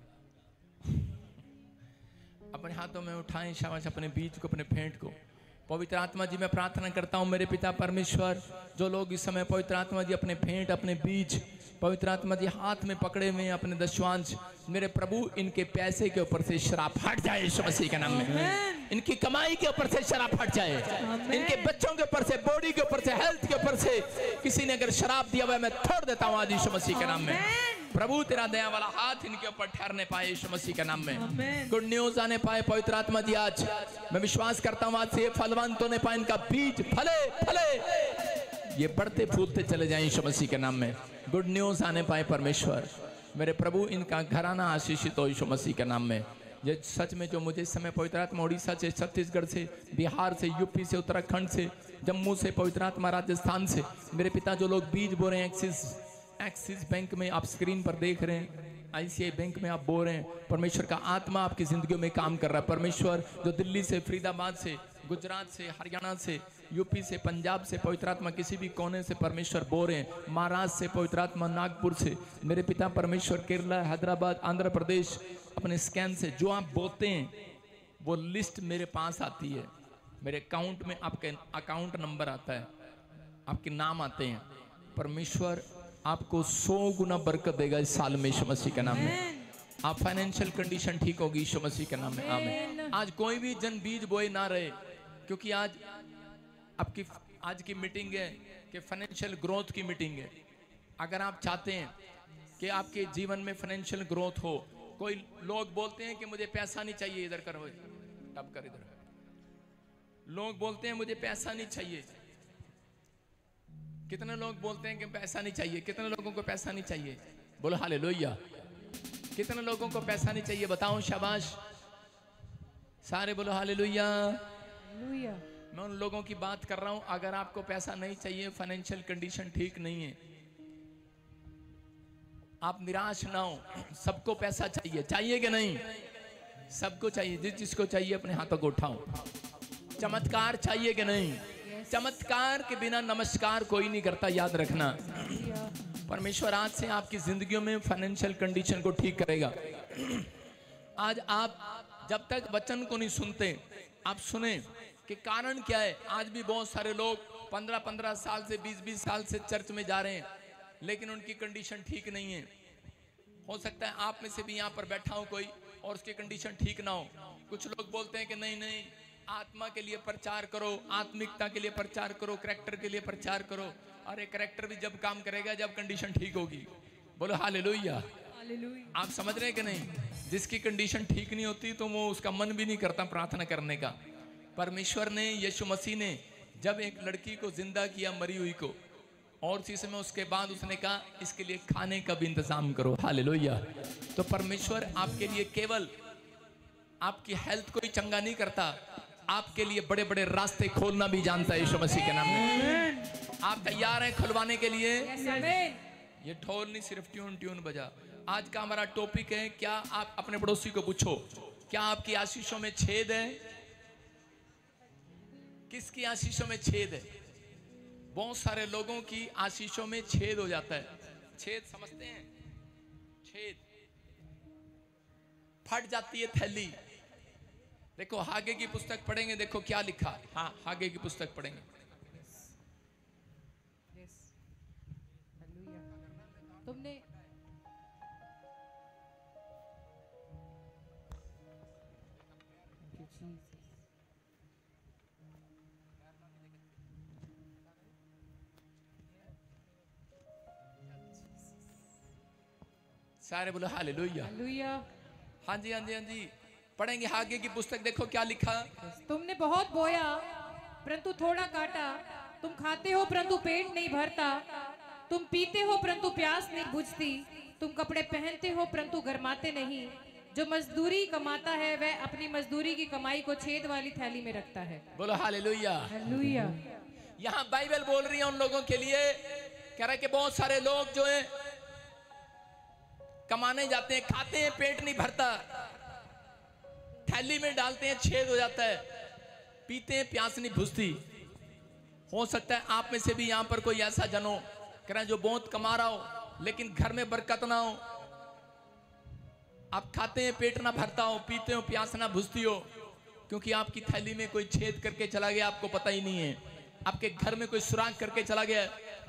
अपने हाथों में उठाएं, शाबाश, अपने बीज को, अपने भेंट को। पवित्र आत्मा जी मैं प्रार्थना करता हूँ मेरे पिता परमेश्वर, जो लोग इस समय पवित्र आत्मा जी अपने भेंट, अपने बीज पवित्र आत्मा जी हाथ में पकड़े हुए अपने दशवांश, मेरे प्रभु इनके पैसे के ऊपर से शराब हट जाए यीशु मसीह के नाम में। इनकी कमाई के ऊपर से शराब हट जाए। इनके बच्चों के ऊपर से, बॉडी के ऊपर से, हेल्थ के ऊपर से किसी ने अगर शराब दिया हुआ है, मैं छोड़ देता हूँ आज यीशु मसीह के नाम में। प्रभु तेरा दया वाला हाथ इनके ऊपर ठहरने पाए यीशु मसीह के नाम में। गुड न्यूज आने पाए पवित्र आत्मा जी। आज मैं विश्वास करता हूँ आज से फलवंत होने पाए, इनका बीज फले फले, ये बढ़ते फूलते चले जाए यीशु मसीह के नाम में। गुड न्यूज आने पाए परमेश्वर, मेरे प्रभु इनका घराना आशीषित हो यीशु मसीह के नाम में। ये सच में जो मुझे इस समय पवित्र आत्मा उड़ीसा से, छत्तीसगढ़ से, बिहार से, यूपी से, उत्तराखंड से, जम्मू से, पवित्र आत्मा राजस्थान से, मेरे पिता जो लोग बीज बो रहे हैं, एक्सिस बैंक में आप स्क्रीन पर देख रहे हैं, ICI बैंक में आप बो रहे हैं, परमेश्वर का आत्मा आपकी जिंदगियों में काम कर रहा है। परमेश्वर जो दिल्ली से, फरीदाबाद से, गुजरात से, हरियाणा से, यूपी से, पंजाब से, पवित्र आत्मा किसी भी कोने से परमेश्वर बो रहे हैं, महाराष्ट्र से, पवित्र आत्मा नागपुर से, मेरे पिता परमेश्वर केरला, हैदराबाद, आंध्र प्रदेश, अपने स्कैन से जो आप बोते हैं वो लिस्ट मेरे पास आती है। मेरे अकाउंट में आपके अकाउंट नंबर आता है, आपके नाम आते हैं। परमेश्वर आपको 100 गुना बरकत देगा इस साल में यीशु मसीह के नाम में। आप फाइनेंशियल कंडीशन ठीक होगी यीशु मसीह के नाम में, आमीन। आज कोई भी जन बीज बोए ना रहे, क्योंकि आज आपकी आज की मीटिंग है कि फाइनेंशियल ग्रोथ की मीटिंग है। अगर आप चाहते हैं कि आपके जीवन में फाइनेंशियल ग्रोथ हो, कोई लोग बोलते हैं कि मुझे पैसा नहीं चाहिए, इधर कर, हो टप कर, इधर। लोग बोलते हैं मुझे पैसा नहीं चाहिए। कितने लोग बोलते हैं कि पैसा नहीं चाहिए? कितने लोगों को पैसा नहीं चाहिए? बोलो हालेलुया। कितने लोगों को पैसा नहीं चाहिए? बताओ, शाबाश। सारे बोलो हालेलुया। मैं उन लोगों की बात कर रहा हूं, अगर आपको पैसा नहीं चाहिए, फाइनेंशियल कंडीशन ठीक नहीं है, आप निराश ना हो। सबको पैसा चाहिए, चाहिए कि नहीं? सबको चाहिए। जिसको चाहिए अपने हाथों को उठाओ। चमत्कार चाहिए कि नहीं? चमत्कार के बिना नमस्कार कोई नहीं करता, याद रखना। परमेश्वर आज से आपकी जिंदगियों में फाइनेंशियल कंडीशन को ठीक करेगा। आज आप जब तक वचन को नहीं सुनते, आप सुने कि कारण क्या है। आज भी बहुत सारे लोग 15-15 साल से 20-20 साल से चर्च में जा रहे हैं, लेकिन उनकी कंडीशन ठीक नहीं है। हो सकता है आप में से भी यहाँ पर बैठा हो कोई और उसकी कंडीशन ठीक ना हो। कुछ लोग बोलते हैं कि नहीं नहीं, आत्मा के लिए प्रचार करो, आत्मिकता के लिए प्रचार करो, करैक्टर के लिए प्रचार करो। अरे करैक्टर भी जब काम करेगा जब कंडीशन ठीक होगी। बोलो हालेलुया। आप समझ रहे हैं कि नहीं? जिसकी कंडीशन ठीक नहीं होती तो वो उसका मन भी नहीं करता प्रार्थना करने का। परमेश्वर ने, यीशु मसीह ने जब एक लड़की को जिंदा किया मरी हुई को, और उसी समय उसके बाद उसने कहा इसके लिए खाने का भी इंतजाम करो। हालेलुया। तो परमेश्वर आपके लिए केवल आपकी हेल्थ को ही चंगा नहीं करता, आपके लिए बड़े बड़े रास्ते खोलना भी जानता है यीशु मसीह के नाम में। आप तैयार हैं खुलवाने के लिए? ये ढोल नहीं सिर्फ ट्यून बजा। आज का हमारा टॉपिक है, क्या आप अपने पड़ोसी को पूछो, क्या आपकी आशीषों में छेद है? किसकी आशीषों में छेद है? बहुत सारे लोगों की आशीषों में छेद हो जाता है। छेद समझते हैं? छेद, फट जाती है थैली। देखो हागे की पुस्तक पढ़ेंगे, देखो क्या लिखा। हाँ, हागे की पुस्तक पढ़ेंगे। तुमने सारे बोलो हालेलुया। हाँ जी हाँ जी हाँ जी, पढ़ेंगे हागे की पुस्तक। देखो क्या लिखा। तुमने बहुत बोया परंतु थोड़ा काटा, तुम खाते हो परंतु पेट नहीं भरता, तुम पीते हो परंतु प्यास नहीं बुझती, तुम कपड़े पहनते हो परंतु गरमाते नहीं। जो मजदूरी कमाता है वह अपनी मजदूरी की कमाई को छेद वाली थैली में रखता है। बोलो हालेलुया। हालेलुया। यहाँ बाइबल बोल रही है उन लोगों के लिए, कह रहा है कि बहुत सारे लोग जो है कमाने जाते हैं, खाते हैं पेट नहीं भरता, थैली में डालते हैं छेद हो जाता है, पीते हैं प्यास नहीं बुझती। हो सकता है आप में से भी यहाँ पर कोई ऐसा जन हो, कह रहा है जो बहुत कमा रहा हो लेकिन घर में बरकत ना हो। आप खाते हैं पेट ना भरता हो, पीते हो प्यास ना बुझती हो, क्योंकि आपकी थैली में कोई छेद करके चला गया, आपको पता ही नहीं है। आपके घर में कोई सुराग करके चला गया,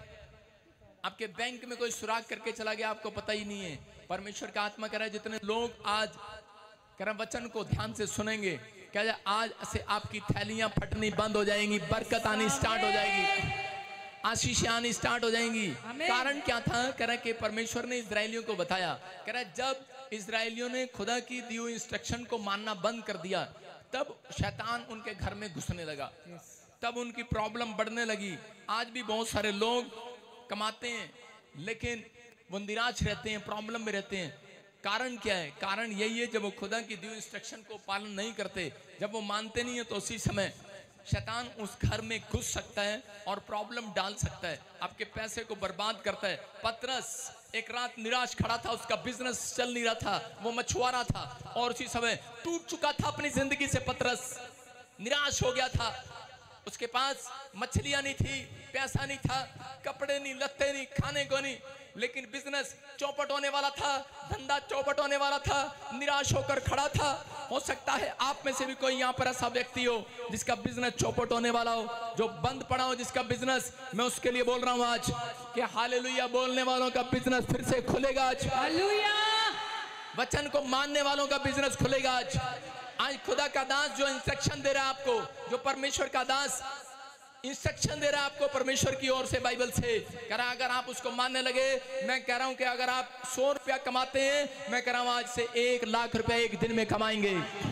आपके बैंक में कोई सुराग करके चला गया, आपको पता ही नहीं है। परमेश्वर का आत्मा कह रहा है जितने लोग आज कह रहा वचन को ध्यान से सुनेंगे, कह रहा आज से आपकी थैलियां फटनी बंद हो जाएंगी, बरकत आनी स्टार्ट हो जाएगी, आशीषें आनी स्टार्ट हो जाएंगी। कारण क्या था? कह रहा कि परमेश्वर ने इजरायलियों को बताया, कह रहा जब इजरायलियों ने खुदा की दी हुई इंस्ट्रक्शन को मानना बंद कर दिया, तब शैतान उनके घर में घुसने लगा, तब उनकी प्रॉब्लम बढ़ने लगी। आज भी बहुत सारे लोग कमाते हैं लेकिन वो निराश रहते हैं, प्रॉब्लम में रहते हैं। कारण क्या है? कारण यही है, जब वो खुदा की दी हुई इंस्ट्रक्शन को पालन नहीं करते, जब वो मानते नहीं है, तो उसी समय शैतान उस घर में घुस सकता है और प्रॉब्लम डाल सकता है, आपके पैसे को बर्बाद करता है। पतरस एक रात निराश खड़ा था, उसका बिजनेस चल नहीं रहा था, वो मछुआरा था और उसी समय टूट चुका था अपनी जिंदगी से। पतरस निराश हो गया था, उसके पास मछलियां नहीं थी, पैसा नहीं था, कपड़े नहीं, लत्ते नहीं, खाने को नहीं, लेकिन बिजनेस चौपट होने वाला था, धंधा चौपट होने वाला था, निराश होकर खड़ा था। हो सकता है आप में से भी कोई यहाँ पर ऐसा व्यक्ति हो जिसका बिजनेस चौपट होने वाला हो, जो बंद पड़ा हो जिसका बिजनेस। मैं उसके लिए बोल रहा हूँ आज कि हालेलुया बोलने वालों का बिजनेस फिर से खुलेगा आज। हालेलुया। वचन को मानने वालों का बिजनेस खुलेगा आज। आज खुदा का दास जो इंस्ट्रक्शन दे रहा है आपको, जो परमेश्वर का दास इंस्ट्रक्शन दे रहा है आपको परमेश्वर की ओर से, बाइबल से, कह रहा अगर आप उसको मानने लगे, मैं कह रहा हूं कि अगर आप 100 रुपया कमाते हैं, मैं कह रहा हूं आज से 1 लाख रुपया एक दिन में कमाएंगे।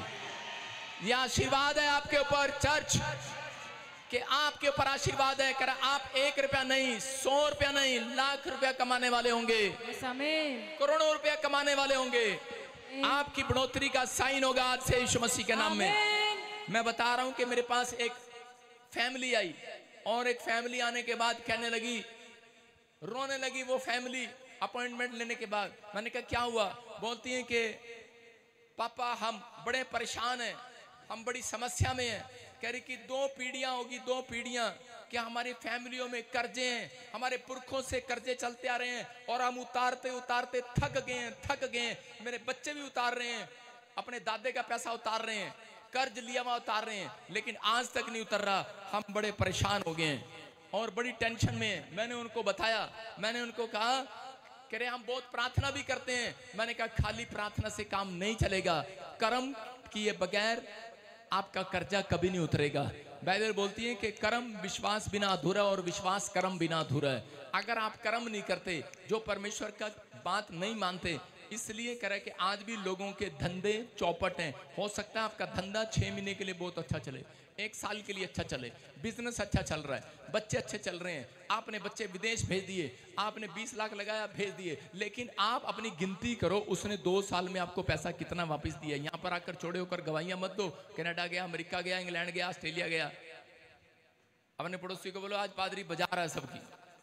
यह आशीर्वाद है आपके ऊपर चर्च, कि आपके ऊपर आशीर्वाद है। कह रहा आप 1 रुपया नहीं, 100 रुपया नहीं, लाख रुपया कमाने वाले होंगे, करोड़ों रुपया कमाने वाले होंगे। आपकी बढ़ोतरी का साइन होगा आज से यीशु मसीह के नाम में। मैं बता रहा हूं कि मेरे पास एक फैमिली आई, और एक फैमिली आने के बाद कहने लगी, रोने लगी वो फैमिली अपॉइंटमेंट लेने के बाद। मैंने कहा क्या हुआ? बोलती हैं कि पापा हम बड़े परेशान हैं, हम बड़ी समस्या में हैं। कह रही कि 2 पीढ़ियां होगी, 2 पीढ़ियां, क्या हमारी फैमिलियों में कर्जे हैं, हमारे पुरखों से कर्जे चलते आ रहे हैं और हम उतारते उतारते थक गए हैं। मेरे बच्चे भी उतार रहे हैं, अपने दादे का पैसा उतार रहे हैं, कर्ज लिया हुआ उतार रहे हैं, लेकिन आज तक नहीं उतर रहा। हम बड़े परेशान हो गए हैं और बड़ी टेंशन में हैं। मैंने उनको बताया, मैंने उनको कहा कह रहे हम बहुत प्रार्थना भी करते हैं। मैंने कहा खाली प्रार्थना से काम नहीं चलेगा, कर्म किए बगैर आपका कर्जा कभी नहीं उतरेगा। बाइबल बोलती है कि कर्म विश्वास बिना अधूरा और विश्वास कर्म बिना अधूरा है। अगर आप कर्म नहीं करते, जो परमेश्वर का बात नहीं मानते, इसलिए कह रहा है कि आज भी लोगों के धंधे चौपट हैं। हो सकता है आपका धंधा 6 महीने के लिए बहुत अच्छा चले, 1 साल के लिए अच्छा चले, बिजनेस अच्छा चल रहा है, बच्चे अच्छे चल रहे हैं, आपने बच्चे विदेश भेज दिए, आपने 20 लाख लगाया भेज दिए, लेकिन आप अपनी गिनती करो उसने 2 साल में आपको पैसा कितना वापस दिया। यहाँ पर आकर चौड़े होकर गवाहियां मत दो, कनाडा गया, अमेरिका गया, इंग्लैंड गया, ऑस्ट्रेलिया गया। अपने पड़ोसी को बोलो आज पादरी बजा रहा है सबकी,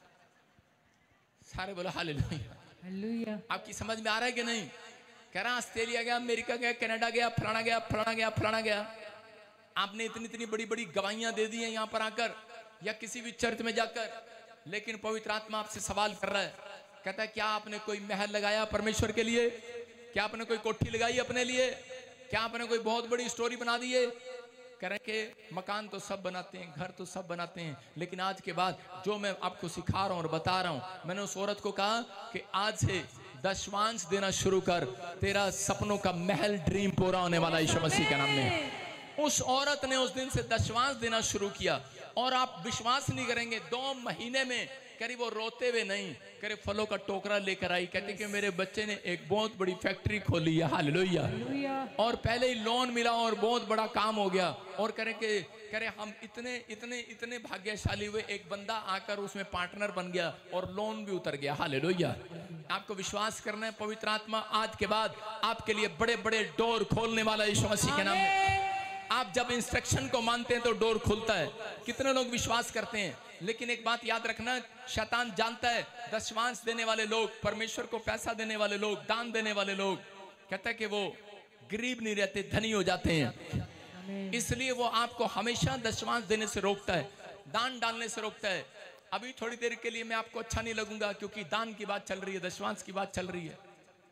सारे बोलो हालेलुया। आपकी समझ में आ रहा है कि नहीं? कह रहा ऑस्ट्रेलिया गया, अमेरिका गया, कनाडा गया, फलाना गया, फलाना गया, फलाना गया। आपने इतनी इतनी बड़ी बड़ी गवाहियां दे दी हैं यहाँ पर आकर या किसी भी चर्च में जाकर, लेकिन पवित्र आत्मा आपसे सवाल कर रहा है, कहता है क्या आपने कोई महल लगाया परमेश्वर के लिए? क्या आपने कोई कोठी लगाई अपने लिए? क्या आपने कोई बहुत बड़ी स्टोरी बना दी है? कह रहे कि मकान तो सब बनाते हैं, घर तो सब बनाते हैं, लेकिन आज के बाद जो मैं आपको सिखा रहा हूँ और बता रहा हूँ, मैंने उस औरत को कहा कि आज से दशवांश देना शुरू कर, तेरा सपनों का महल ड्रीम पूरा होने वाला यीशु मसीह के नाम में। उस औरत ने उस दिन से दशवांश देना शुरू किया और आप विश्वास नहीं करेंगे, 2 महीने में करीब वो रोते हुए नहीं, करीब फलों का टोकरा लेकर आई, कहती कि मेरे बच्चे ने एक बहुत बड़ी फैक्ट्री खोली है, हालेलुया, और पहले ही लोन मिला और बहुत बड़ा काम हो गया। और करे हम इतने इतने इतने भाग्यशाली हुए, एक बंदा आकर उसमें पार्टनर बन गया और लोन भी उतर गया, हालेलुया। आपको विश्वास करना है, पवित्र आत्मा आज के बाद आपके लिए बड़े बड़े डोर खोलने वाला यीशु मसीह के नाम में। आप जब इंस्ट्रक्शन को मानते हैं तो डोर खुलता है। कितने लोग विश्वास करते हैं, लेकिन एक बात याद रखना, शैतान जानता है दशवांश देने वाले लोग, परमेश्वर को पैसा देने वाले लोग, दान देने वाले लोग, कहता है कि वो गरीब नहीं रहते, धनी हो जाते हैं। इसलिए वो आपको हमेशा दशवांश देने से रोकता है, दान डालने से रोकता है। अभी थोड़ी देर के लिए मैं आपको अच्छा नहीं लगूंगा क्योंकि दान की बात चल रही है, दशवांश की बात चल रही है।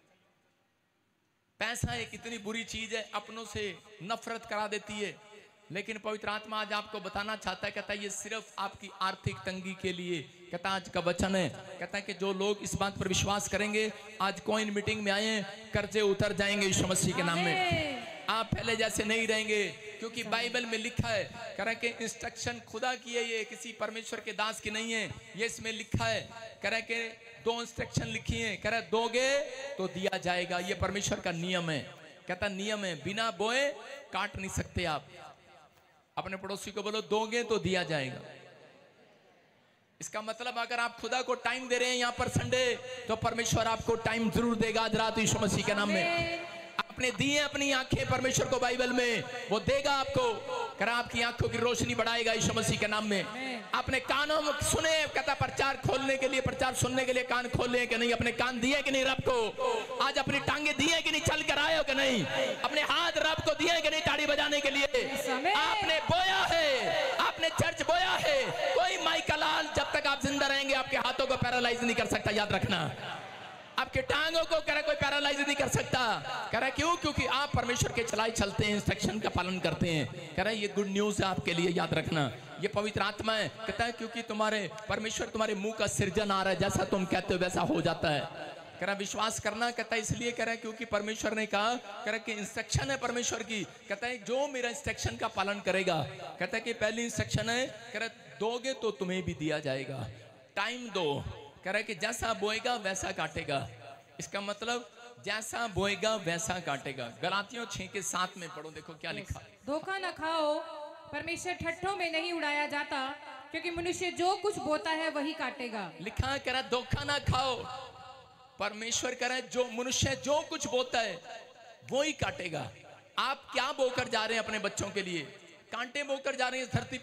पैसा एक इतनी बुरी चीज है, अपनों से नफरत करा देती है, लेकिन पवित्र आत्मा आज आपको बताना चाहता है, कहता है ये सिर्फ आपकी आर्थिक तंगी के लिए, कहता है आज का वचन है, कहता है कि जो लोग इस बात पर विश्वास करेंगे, आज कॉइन मीटिंग में आए, कर्जे उतर जाएंगे यीशु मसीह के नाम में। आप पहले जैसे नहीं रहेंगे, क्योंकि बाइबल में लिखा है, कह रहा है कि इंस्ट्रक्शन खुदा की है, ये किसी परमेश्वर के दास की नहीं है, ये इसमें लिखा है, कह रहा है कि 2 इंस्ट्रक्शन लिखी है, कह रहा है दोगे तो दिया जाएगा, ये परमेश्वर का नियम है। कहता नियम है, बिना बोए काट नहीं सकते आप। अपने पड़ोसी को बोलो दोगे तो दिया जाएगा। इसका मतलब अगर आप खुदा को टाइम दे रहे हैं यहाँ पर संडे, तो परमेश्वर आपको टाइम जरूर देगा आज रात यीशु मसीह के नाम में। आपने दी है अपनी आंखें परमेश्वर को बाइबल में, वो देगा आपको, कर आपकी आंखों की रोशनी बढ़ाएगा यीशु मसीह के नाम में। आपने कानों में सुने, कहता प्रचार खोलने के लिए, प्रचार सुनने के लिए कान खोले कि नहीं? अपने कान दिए कि नहीं रब को? आज अपनी टांगे दिए कि नहीं? चल कर आए हो कि नहीं? अपने हाथ रब को दिए कि नहीं ताड़ी बजाने के लिए? आपने बोया है, आपने चर्च बोया है। कोई माइका लाल जब तक आप जिंदा रहेंगे आपके हाथों को पैरालाइज नहीं कर सकता, याद रखना। आपके टांगों को कह रहा कोई पैरालाइज नहीं कर सकता। कह रहा क्यों? क्योंकि आप परमेश्वर के चलाई चलते हैं, इंस्ट्रक्शन का पालन करते हैं। कह रहा ये गुड न्यूज है आपके लिए, याद रखना। ये पवित्र आत्मा है, कहता है क्योंकि तुम्हारे परमेश्वर तुम्हारे मुंह का सृजन आ रहा है, जैसा तुम कहते हो वैसा हो जाता है। कह रहा विश्वास करना, कहता है इसलिए कह रहा है क्योंकि परमेश्वर ने कहा, कह रहा कि इंस्ट्रक्शन है परमेश्वर की, कहता है जो मेरा इंस्ट्रक्शन का पालन करेगा, कहता है कि पहली इंस्ट्रक्शन है, कह रहा दोगे तो तुम्हें भी दिया जाएगा, टाइम दो। कह रहा है कि जैसा बोएगा वैसा काटेगा। इसका मतलब जैसा बोएगा वैसा काटेगा। गलातियों 6:7 में पढ़ो, देखो क्या लिखा। धोखा न खाओ, परमेश्वर ठट्ठों में नहीं उड़ाया जाता, क्योंकि मनुष्य जो कुछ बोता है वही काटेगा। लिखा कह रहा धोखा ना खाओ, परमेश्वर कह रहा है जो मनुष्य जो कुछ बोता है वो ही काटेगा। आप क्या बोकर जा रहे हैं अपने बच्चों के लिए? कांटे बोकर जा रहे हैं इस धरती पर?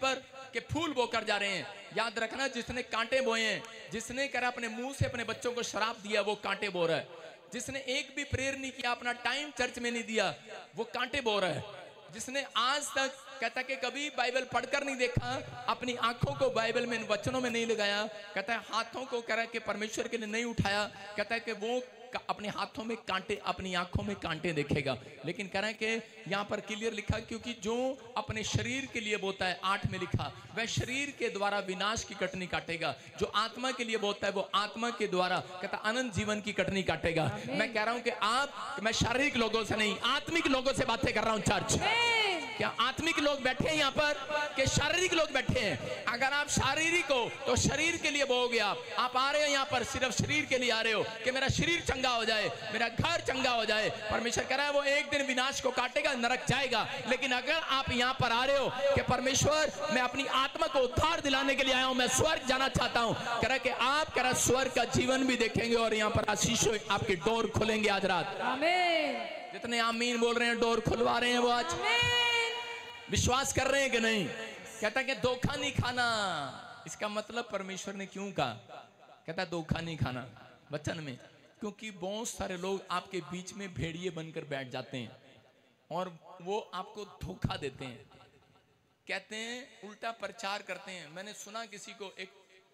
के फूल बोकर जा रहे हैं। याद रखना, जिसने कांटे बोए हैं, जिसने करा अपने मुंह से अपने बच्चों को शराब दिया, वो कांटे बो रहा है। जिसने एक भी प्रेयर नहीं किया, अपना टाइम चर्च में नहीं दिया, वो कांटे बो रहा है। जिसने आज तक कहता कि कभी बाइबल पढ़कर नहीं देखा, अपनी आंखों को बाइबल में, वचनों में नहीं लगाया, कहता है हाथों को कह रहा है कि परमेश्वर के लिए नहीं उठाया, कहता है कि वो अपने हाथों में कांटे, अपनी आंखों में कांटे देखेगा। लेकिन कह रहा है कि यहाँ पर क्लियर लिखा, क्योंकि जो अपने शरीर के लिए बोता है, 8 में लिखा, वह शरीर के द्वारा विनाश की कटनी काटेगा। जो आत्मा के लिए बोता है, वो आत्मा के द्वारा कहता अनंत जीवन की कटनी काटेगा। मैं कह रहा हूं कि मैं शारीरिक लोगों से नहीं, आत्मिक लोगों से बातें कर रहा हूं। चर्च क्या आत्मिक लोग बैठे हैं यहाँ पर कि शारीरिक लोग बैठे हैं? अगर आप शारीरिक हो तो शरीर के लिए बोओगे। आप आ रहे हो यहाँ पर सिर्फ शरीर के लिए आ रहे हो कि मेरा शरीर चंगा हो जाए, मेरा घर चंगा हो जाए। परमेश्वर कह रहा है वो एक दिन विनाश को काटेगा, नरक जाएगा। लेकिन अगर आप यहाँ पर आ रहे हो कि परमेश्वर मैं अपनी आत्मा को उद्धार दिलाने के लिए आया हूँ, मैं स्वर्ग जाना चाहता हूँ, कह रहा है कि आप कह रहा स्वर्ग का जीवन भी देखेंगे और यहाँ पर आशीषों आपके डोर खुलेंगे आज रात। आमीन। जितने आमीन बोल रहे हैं, डोर खुलवा रहे हैं वो आज विश्वास कर रहे हैं कि नहीं? कहता कि धोखा नहीं खाना। इसका मतलब परमेश्वर ने क्यों कहा? कहता धोखा नहीं खाना वचन में, क्योंकि बहुत सारे लोग आपके बीच में भेड़िए बनकर बैठ जाते हैं और वो आपको धोखा देते हैं, कहते हैं उल्टा प्रचार करते हैं। मैंने सुना किसी को, एक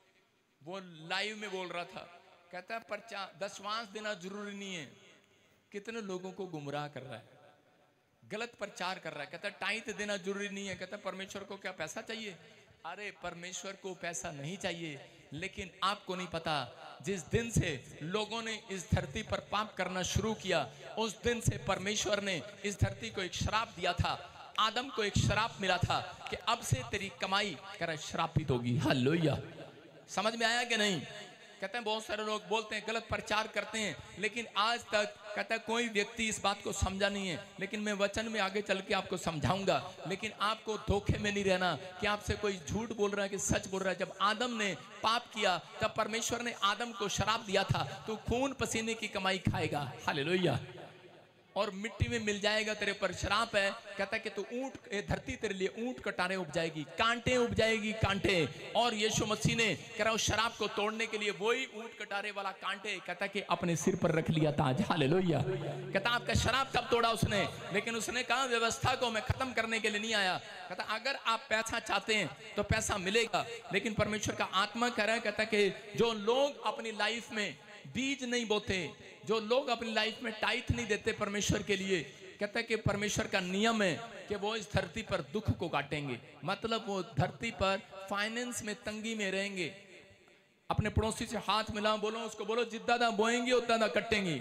वो लाइव में बोल रहा था, कहता प्रचार दशवांश देना जरूरी नहीं है। कितने लोगों को गुमराह कर रहा है, गलत प्रचार कर रहा है। कहता टाइट देना जरूरी नहीं है। कहता परमेश्वर को क्या पैसा चाहिए? अरे परमेश्वर को पैसा नहीं चाहिए, लेकिन आपको नहीं पता, जिस दिन से लोगों ने इस धरती पर पाप करना शुरू किया, उस दिन से परमेश्वर ने इस धरती को एक श्राप दिया था। आदम को एक श्राप मिला था कि अब से तेरी कमाई कर श्रापित होगी। हालेलुया। समझ में आया कि नहीं? कहते हैं बहुत सारे लोग बोलते हैं, गलत प्रचार करते हैं, लेकिन आज तक कहता है कोई व्यक्ति इस बात को समझा नहीं है। लेकिन मैं वचन में आगे चल के आपको समझाऊंगा। लेकिन आपको धोखे में नहीं रहना कि आपसे कोई झूठ बोल रहा है कि सच बोल रहा है। जब आदम ने पाप किया तब परमेश्वर ने आदम को श्राप दिया था, तू खून पसीने की कमाई खाएगा। हालेलुया। और मिट्टी में मिल जाएगा, तेरे पर श्राप है। कहता है कि तू ऊंट, धरती तेरे लिए ऊंट कटारे उपजाएगी, कांटे उपजाएगी, कांटे। और यीशु मसीह ने कह रहा उस शराब को तोड़ने के लिए वही ऊंट कटारे वाला कांटे कहता कि अपने सिर पर रख लिया था। हालेलुया। कहता आपका शराब कब तोड़ा उसने? लेकिन उसने कहा व्यवस्था को मैं खत्म करने के लिए नहीं आया। कहता अगर आप पैसा चाहते हैं तो पैसा मिलेगा, लेकिन परमेश्वर का आत्मा कह रहा है, कहता कि जो लोग अपनी लाइफ में बीज नहीं बोते, जो लोग अपनी लाइफ में टाइट नहीं देते परमेश्वर के लिए, कहता है कि परमेश्वर का नियम है कि वो इस धरती पर दुख को काटेंगे। मतलब वो धरती पर फाइनेंस में तंगी में रहेंगे। अपने पड़ोसी से हाथ मिलाओ, बोलो उसको, बोलो जिद्दा ना बोएंगी उतना ना कटेंगी।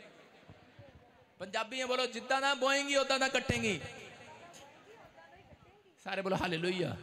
पंजाबी में बोलो जिद्दा ना बोएंगी उतना ना कटेंगी। सारे बोलो हालेलुया।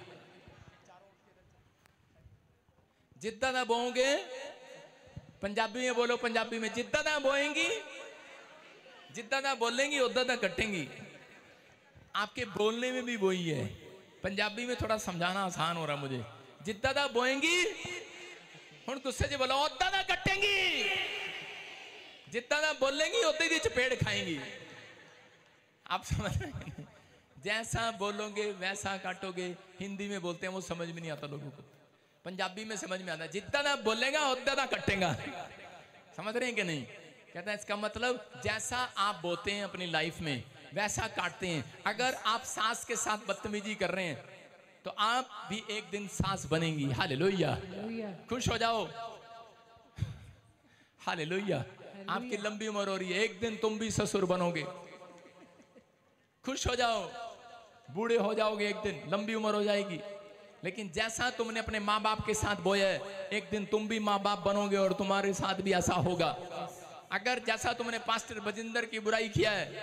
जिद्दा ना बोओगे, पंजाबी में बोलो, पंजाबी में जिद्दा ना बोएंगी, जिद्दा ना बोलेंगी उद्दा ना कटेंगी। आपके बोलने में भी वही है। पंजाबी में थोड़ा समझाना आसान हो रहा मुझे। जिद्दा ना बोएंगी, हुण गुस्से से बोलो उद्दा ना कटेंगी। जिद्दा ना बोलेंगी उद्दा दी चपेट खाएंगी। आप समझ रहे हैं? जैसा बोलोगे वैसा काटोगे। हिंदी में बोलते हैं वो समझ में नहीं आता लोगों को, पंजाबी में समझ में आता है। जितना ना बोलेगा उतना ना कटेगा। समझ रहे हैं कि नहीं? कहता है इसका मतलब जैसा आप बोते हैं अपनी लाइफ में वैसा काटते हैं। अगर आप सास के साथ बदतमीजी कर रहे हैं तो आप भी एक दिन सास बनेंगी। हालेलुया। खुश हो जाओ। हालेलुया। आपकी लंबी उम्र हो रही है, एक दिन तुम भी ससुर बनोगे। खुश हो जाओ, बूढ़े हो जाओगे, एक दिन लंबी उम्र हो जाएगी। लेकिन जैसा तुमने अपने माँ बाप के साथ बोया है, एक दिन तुम भी माँ बाप बनोगे और तुम्हारे साथ भी ऐसा होगा। अगर जैसा तुमने पास्टर बजिंदर की बुराई किया है,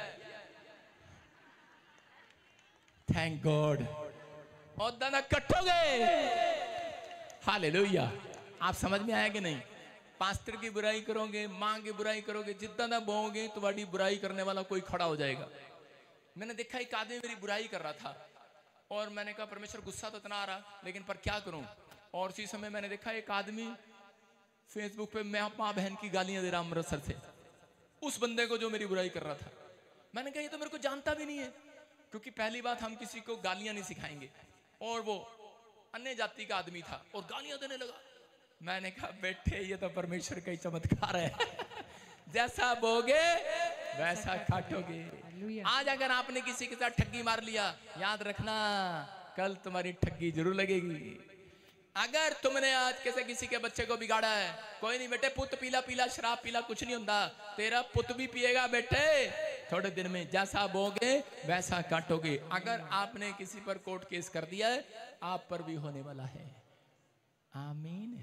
थैंक गॉड, और दाना कटोगे। हालेलुया। आप समझ में आया कि नहीं? पास्टर की बुराई करोगे, माँ की बुराई करोगे, जितना ना बोओगे तुम्हारी बुराई करने वाला कोई खड़ा हो जाएगा। मैंने देखा एक आदमी मेरी बुराई कर रहा था और मैंने कहा परमेश्वर गुस्सा तो इतना आ रहा, लेकिन पर क्या करूं। और उसी समय मैंने देखा एक आदमी फेसबुक पे मैं माँ बहन की गालियां दे रहा अमृतसर से, उस बंदे को जो मेरी बुराई कर रहा था। मैंने कहा ये तो मेरे को जानता भी नहीं है, क्योंकि पहली बात हम किसी को गालियां नहीं सिखाएंगे। और वो अन्य जाति का आदमी था और गालियां देने लगा। मैंने कहा बेटे ये तो परमेश्वर का ही चमत्कार है। जैसा बोगे वैसा काटोगे। आज अगर आपने किसी के साथ ठगी मार लिया, याद रखना कल तुम्हारी ठगी जरूर लगेगी। अगर तुमने आज किसी के बच्चे को बिगाड़ा है, कोई नहीं बेटे, पुत पीला पीला शराब पीला कुछ नहीं होता, तेरा पुत भी पिएगा बेटे थोड़े दिन में। जैसा बोगे वैसा काटोगे। अगर आपने किसी पर कोर्ट केस कर दिया है, आप पर भी होने वाला है। आमीन।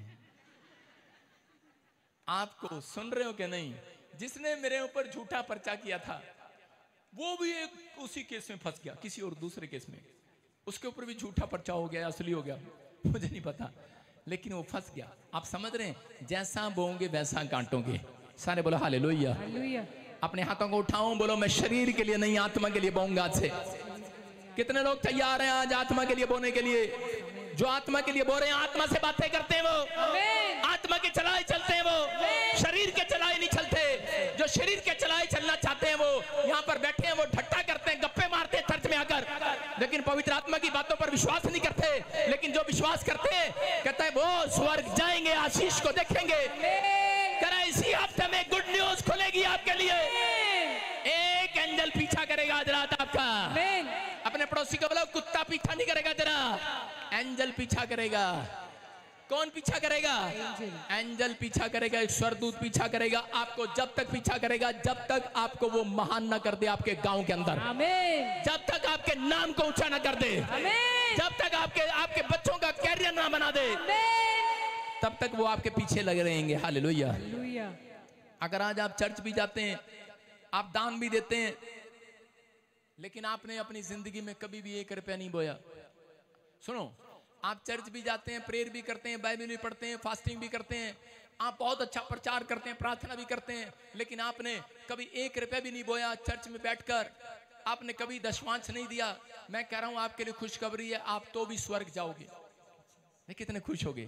आपको सुन रहे हो कि नहीं? जिसने मेरे ऊपर झूठा पर्चा किया था वो भी एक उसी केस में फंस गया, किसी और दूसरे केस में। उसके ऊपर भी झूठा पर्चा हो गया, असली हो गया, मुझे नहीं पता, लेकिन वो फंस गया। आप समझ रहे हैं? जैसा बोओगे वैसा काटोगे। सारे बोलो हालेलुया। अपने हाथों को उठाओ, बोलो मैं शरीर के लिए नहीं आत्मा के लिए बोऊंगा आज से। कितने लोग तैयार हैं आज आत्मा के लिए बोने के लिए? जो आत्मा के लिए बोल रहे हैं, आत्मा से बातें करते हैं वो, आत्मा के चलाए चलते हैं वो, शरीर के चलाए नहीं चलते। जो शरीर के चलाए चलना चाहते हैं वो यहाँ पर बैठे हैं, वो ठट्टा करते हैं, गप्पे मारते हैं चर्च में आकर, लेकिन पवित्र आत्मा की बातों पर विश्वास नहीं करते। लेकिन जो विश्वास करते हैं, कहता है वो स्वर्ग जाएंगे, आशीष को देखेंगे। करा इसी हफ्ते में गुड न्यूज खुलेगी आपके लिए। एक एंजल पीछा करेगा आज रात आपका। अपने पड़ोसी को बोलो कुत्ता पीछा नहीं करेगा तेरा, एंजल पीछा करेगा। कौन पीछा करेगा? एंजल पीछा करेगा, एक स्वर्गदूत पीछा करेगा आपको। जब तक पीछा करेगा जब तक आपको वो महान ना कर दे आपके गांव के अंदर, जब तक आपके नाम को ऊंचा ना कर दे, जब तक आपके बच्चों का कैरियर ना बना दे, तब तक वो आपके पीछे लगे रहेंगे। हालेलुया। अगर आज आप चर्च भी जाते हैं, आप दान भी देते हैं, लेकिन आपने अपनी जिंदगी में कभी भी 1 रुपया नहीं बोया। सुनो, आप चर्च भी जाते हैं, प्रेयर भी करते हैं, बाइबल भी पढ़ते हैं, फास्टिंग भी करते हैं, आप बहुत अच्छा प्रचार करते हैं, प्रार्थना भी करते हैं, लेकिन आपने कभी 1 रुपया भी नहीं बोया चर्च में बैठकर, आपने कभी दशमांश नहीं दिया। मैं कह रहा हूं आपके लिए खुशखबरी है, आप तो भी स्वर्ग जाओगे। मैं कितने खुश हो गए।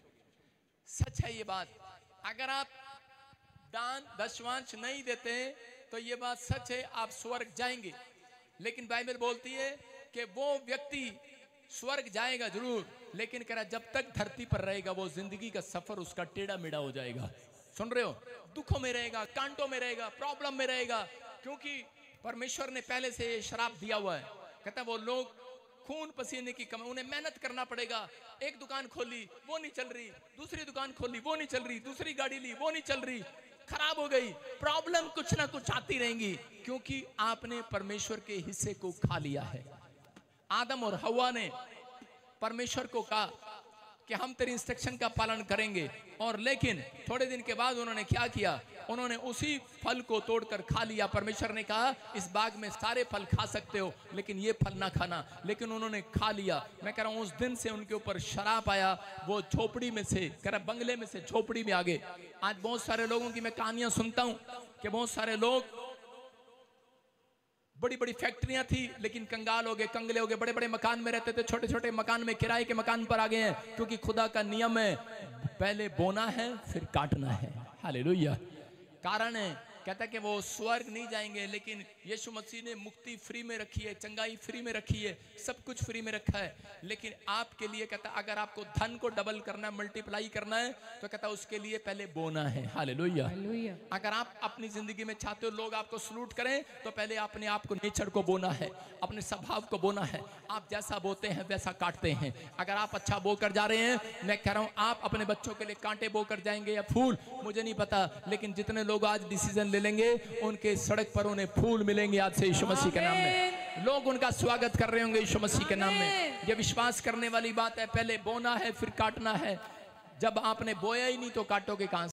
सच है ये बात। अगर आप दान दशमांश नहीं देते तो ये बात सच है, आप स्वर्ग जाएंगे। लेकिन बाइबल बोलती है कि वो व्यक्ति स्वर्ग जाएगा जरूर, लेकिन कह रहा जब तक धरती पर रहेगा वो जिंदगी का सफर उसका टेढ़ा मेढ़ा हो जाएगा। सुन रहे हो? दुखों में रहेगा, कांटों में रहेगा, प्रॉब्लम में रहेगा, क्योंकि परमेश्वर ने पहले से श्राप दिया हुआ है। कहता है वो लोग खून पसीने की कमाई, उन्हें मेहनत करना पड़ेगा। एक दुकान खोली वो नहीं चल रही, दूसरी दुकान खोली वो नहीं चल रही, दूसरी गाड़ी ली वो नहीं चल रही, खराब हो गई। प्रॉब्लम कुछ ना कुछ आती रहेंगी, क्योंकि आपने परमेश्वर के हिस्से को खा लिया है। आदम और हव्वा ने परमेश्वर को कहा कि हम तेरी इंस्ट्रक्शन का पालन करेंगे, और लेकिन थोड़े दिन के बाद उन्होंने क्या किया? उन्होंने उसी फल को तोड़कर खा लिया। परमेश्वर ने कहा इस बाग में सारे फल खा सकते हो, लेकिन ये फल ना खाना, लेकिन उन्होंने खा लिया। मैं कह रहा हूं उस दिन से उनके ऊपर शराप आया। वो झोपड़ी में से, कह रहा बंगले में से झोपड़ी में आ गए। आज बहुत सारे लोगों की मैं कहानियां सुनता हूं कि बहुत सारे लोग, बड़ी बड़ी फैक्ट्रियां थी लेकिन कंगाल हो गए, कंगले हो गए, बड़े बड़े मकान में रहते थे, छोटे छोटे मकान में, किराए के मकान पर आ गए हैं, क्योंकि खुदा का नियम है पहले बोना है फिर काटना है। हालेलुया। कारण है, कहता है कि वो स्वर्ग नहीं जाएंगे, लेकिन यीशु मसीह ने मुक्ति फ्री में रखी है, चंगाई फ्री में रखी है, सब कुछ फ्री में रखा है। लेकिन आपके लिए कहता है अगर आपको धन को डबल करना है, मल्टीप्लाई करना है, तो कहता है उसके लिए पहले बोना है। हालेलुया। अगर आप अपनी जिंदगी में चाहते हो लोग आपको सलूट करें, तो पहले अपने आप को, नेचर को बोना है, अपने स्वभाव को बोना है। आप जैसा बोते हैं वैसा काटते हैं। अगर आप अच्छा बो कर जा रहे हैं, मैं कह रहा हूं आप अपने बच्चों के लिए कांटे बो कर जाएंगे या फूल, मुझे नहीं पता, लेकिन जितने लोग आज डिसीजन ले लेंगे उनके सड़क पर उन्हें फूल मिलेंगे आज से यीशु मसीह के नाम में। लोग उनका स्वागत कर रहे होंगे यीशु मसीह के नाम में। ये विश्वास करने वाली बात है, पहले बोना है फिर काटना है। जब आपने बोया ही नहीं तो काटोगे कहां से?